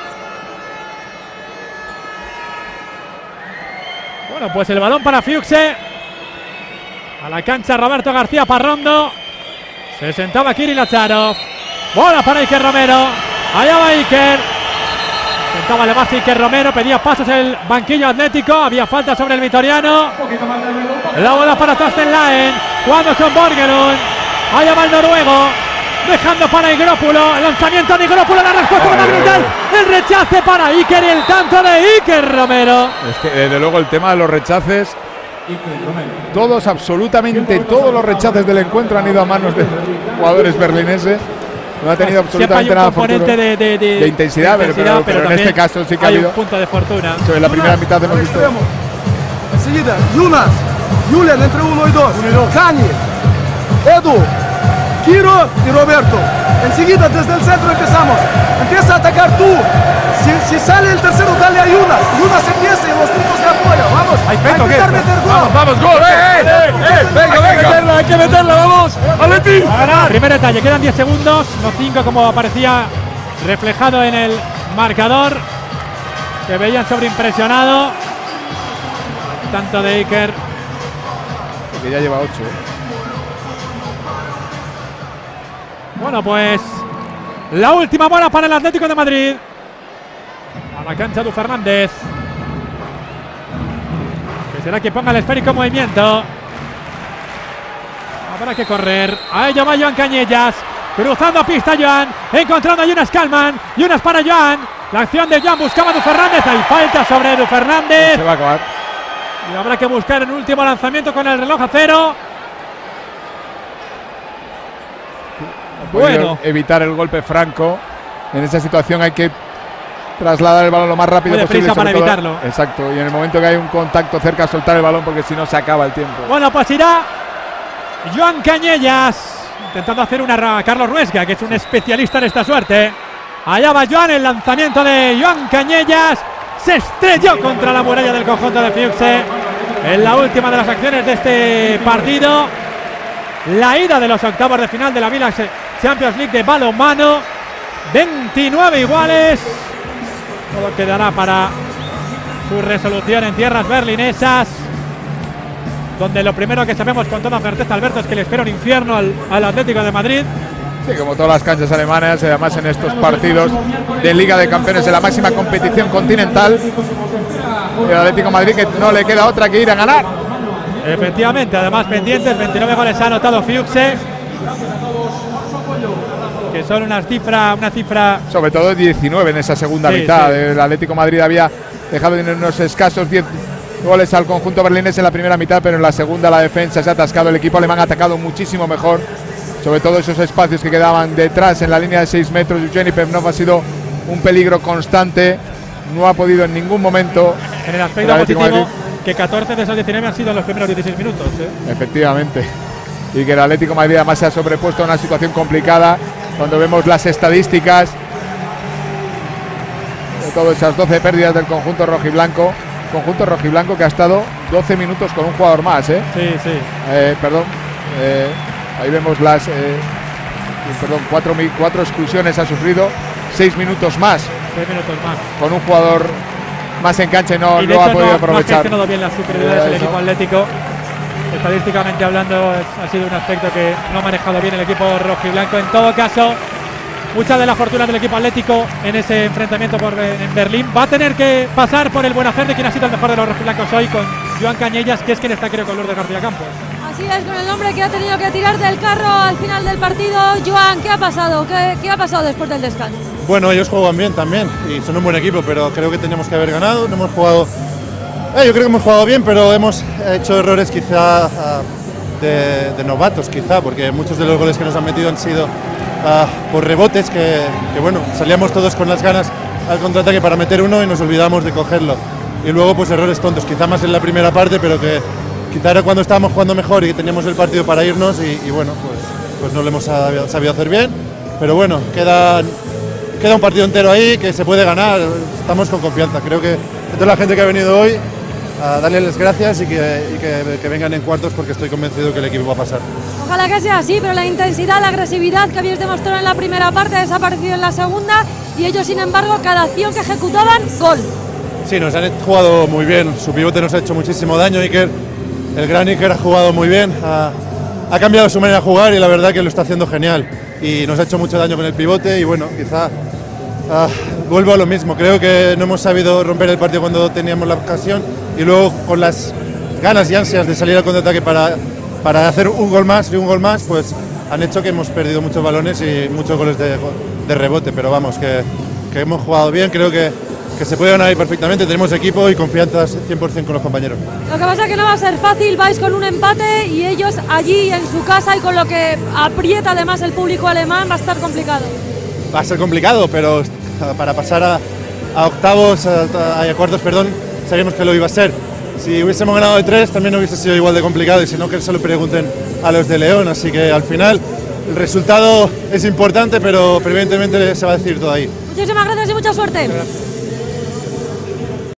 Bueno, pues el balón para Fuchse. A la cancha Roberto García Parrondo. Se sentaba Kirill Lazarov. Bola para Iker Romero. Allá va Iker. Intentaba elevarse Iker Romero. Pedía pasos el banquillo atlético. Había falta sobre el vitoriano. La bola para Torsten Laen. Jugando con Borgelund. Allá va el noruego. Dejando para Igrópulo. El lanzamiento de Igrópulo. La respuesta de Magnus Dahl. El rechace para Iker y el tanto de Iker Romero. Es que desde luego el tema de los rechaces. Todos, absolutamente todos los rechaces del encuentro han ido a manos de jugadores berlineses. No ha tenido absolutamente nada de intensidad, pero en este caso sí que ha habido un punto de fortuna. En la primera mitad hemos visto. Enseguida, Jonas, Julen entre 1 y 2. Cani, Edu, Kiro y Roberto. Enseguida desde el centro empezamos. Empieza a atacar tú. Si sale el tercero, dale a Jonas. Jonas empieza y los tipos de apoyo. Vamos. Hay Peto, ¿qué? Vamos, gol. Venga. Hay que meterla, vamos. Aleti. Primer detalle, quedan 10 segundos, no 5 como aparecía reflejado en el marcador, que veían sobreimpresionado. Tanto de Iker. Que ya lleva 8. Bueno, pues la última bola para el Atlético de Madrid. A la cancha de Fernández. Que será que ponga el esférico en movimiento. Habrá que correr. A ello va Joan Cañellas. Cruzando pista Joan. Encontrando a Jonas Kalman. Jonas para Joan. La acción de Joan buscaba a Du Fernández. Hay falta sobre Du Fernández. Se va a acabar. Y habrá que buscar un último lanzamiento con el reloj a cero. Bueno, evitar el golpe franco. En esa situación hay que trasladar el balón lo más rápido muy posible. deprisa para evitarlo. Exacto. Y en el momento que hay un contacto cerca, soltar el balón porque si no se acaba el tiempo. Bueno, pues irá Joan Cañellas intentando hacer una Carlos Ruesga, que es un especialista en esta suerte. Allá va Joan, el lanzamiento de Joan Cañellas. Se estrelló contra la muralla del conjunto de Fiuxe en la última de las acciones de este partido. La ida de los octavos de final de la Village Champions League de balonmano. 29 iguales. Todo quedará para su resolución en tierras berlinesas, donde lo primero que sabemos con toda certeza, Alberto, es que le espera un infierno al Atlético de Madrid. Sí, como todas las canchas alemanas, además en estos partidos de Liga de Campeones de la máxima competición continental. Y el Atlético de Madrid, que no le queda otra que ir a ganar. Efectivamente, además pendientes, 29 goles ha anotado Fiuxe, que son una cifra. Sobre todo 19 en esa segunda mitad. Sí. El Atlético de Madrid había dejado en unos escasos 10 goles al conjunto berlinés en la primera mitad, pero en la segunda la defensa se ha atascado. El equipo alemán ha atacado muchísimo mejor, sobre todo esos espacios que quedaban detrás en la línea de 6 metros. Evgeny Pevnov ha sido un peligro constante, no ha podido en ningún momento. En el aspecto positivo, que 14 de esos 19 han sido en los primeros 16 minutos. Efectivamente. Y que el Atlético de Madrid además se ha sobrepuesto a una situación complicada. Cuando vemos las estadísticas de todas esas 12 pérdidas del conjunto rojiblanco. Conjunto rojiblanco que ha estado 12 minutos con un jugador más. Sí. Perdón. Ahí vemos las 4 exclusiones ha sufrido, 6 minutos más. 6 minutos más. Con un jugador más en cancha y no y lo ha podido aprovechar. No ha gestionado bien las superioridades del equipo atlético. Estadísticamente hablando, ha sido un aspecto que no ha manejado bien el equipo rojiblanco. En todo caso, mucha de la fortuna del equipo atlético en ese enfrentamiento en Berlín va a tener que pasar por el buen hacer de quien ha sido el mejor de los rojiblancos hoy, con Joan Cañellas, que es quien está creo con Lourdes García Campos. Así es, con el hombre que ha tenido que tirar del carro al final del partido. Joan, ¿qué ha pasado? ¿Qué ha pasado después del descanso? Bueno, ellos juegan bien también y son un buen equipo, pero creo que teníamos que haber ganado. No hemos jugado. Yo creo que hemos jugado bien, pero hemos hecho errores quizá de novatos, quizá, porque muchos de los goles que nos han metido han sido por rebotes, que bueno, salíamos todos con las ganas al contraataque para meter uno y nos olvidamos de cogerlo. Y luego pues errores tontos, quizá más en la primera parte, pero que quizá era cuando estábamos jugando mejor y que teníamos el partido para irnos y bueno, pues no lo hemos sabido hacer bien. Pero bueno, queda un partido entero ahí que se puede ganar, estamos con confianza. Creo que toda la gente que ha venido hoy, a darles las gracias y que vengan en cuartos, porque estoy convencido que el equipo va a pasar. Ojalá que sea así, pero la intensidad, la agresividad que habéis demostrado en la primera parte ha desaparecido en la segunda, y ellos sin embargo cada acción que ejecutaban, gol. Sí, nos han jugado muy bien, su pivote nos ha hecho muchísimo daño. Iker, el gran Iker, ha jugado muy bien, ha cambiado su manera de jugar y la verdad que lo está haciendo genial, y nos ha hecho mucho daño con el pivote y bueno, quizá vuelvo a lo mismo. Creo que no hemos sabido romper el partido cuando teníamos la ocasión, y luego con las ganas y ansias de salir al contraataque para hacer un gol más y un gol más, pues han hecho que hemos perdido muchos balones y muchos goles de rebote. Pero vamos, que hemos jugado bien, creo que se puede ganar ahí perfectamente, tenemos equipo y confianza 100% con los compañeros. Lo que pasa es que no va a ser fácil, vais con un empate y ellos allí en su casa, y con lo que aprieta además el público alemán va a estar complicado. Va a ser complicado, pero para pasar a octavos, a cuartos, perdón, sabíamos que lo iba a ser. Si hubiésemos ganado de 3 también hubiese sido igual de complicado, y si no, que se lo pregunten a los de León. Así que al final el resultado es importante, pero evidentemente se va a decir todo ahí. Muchísimas gracias y mucha suerte.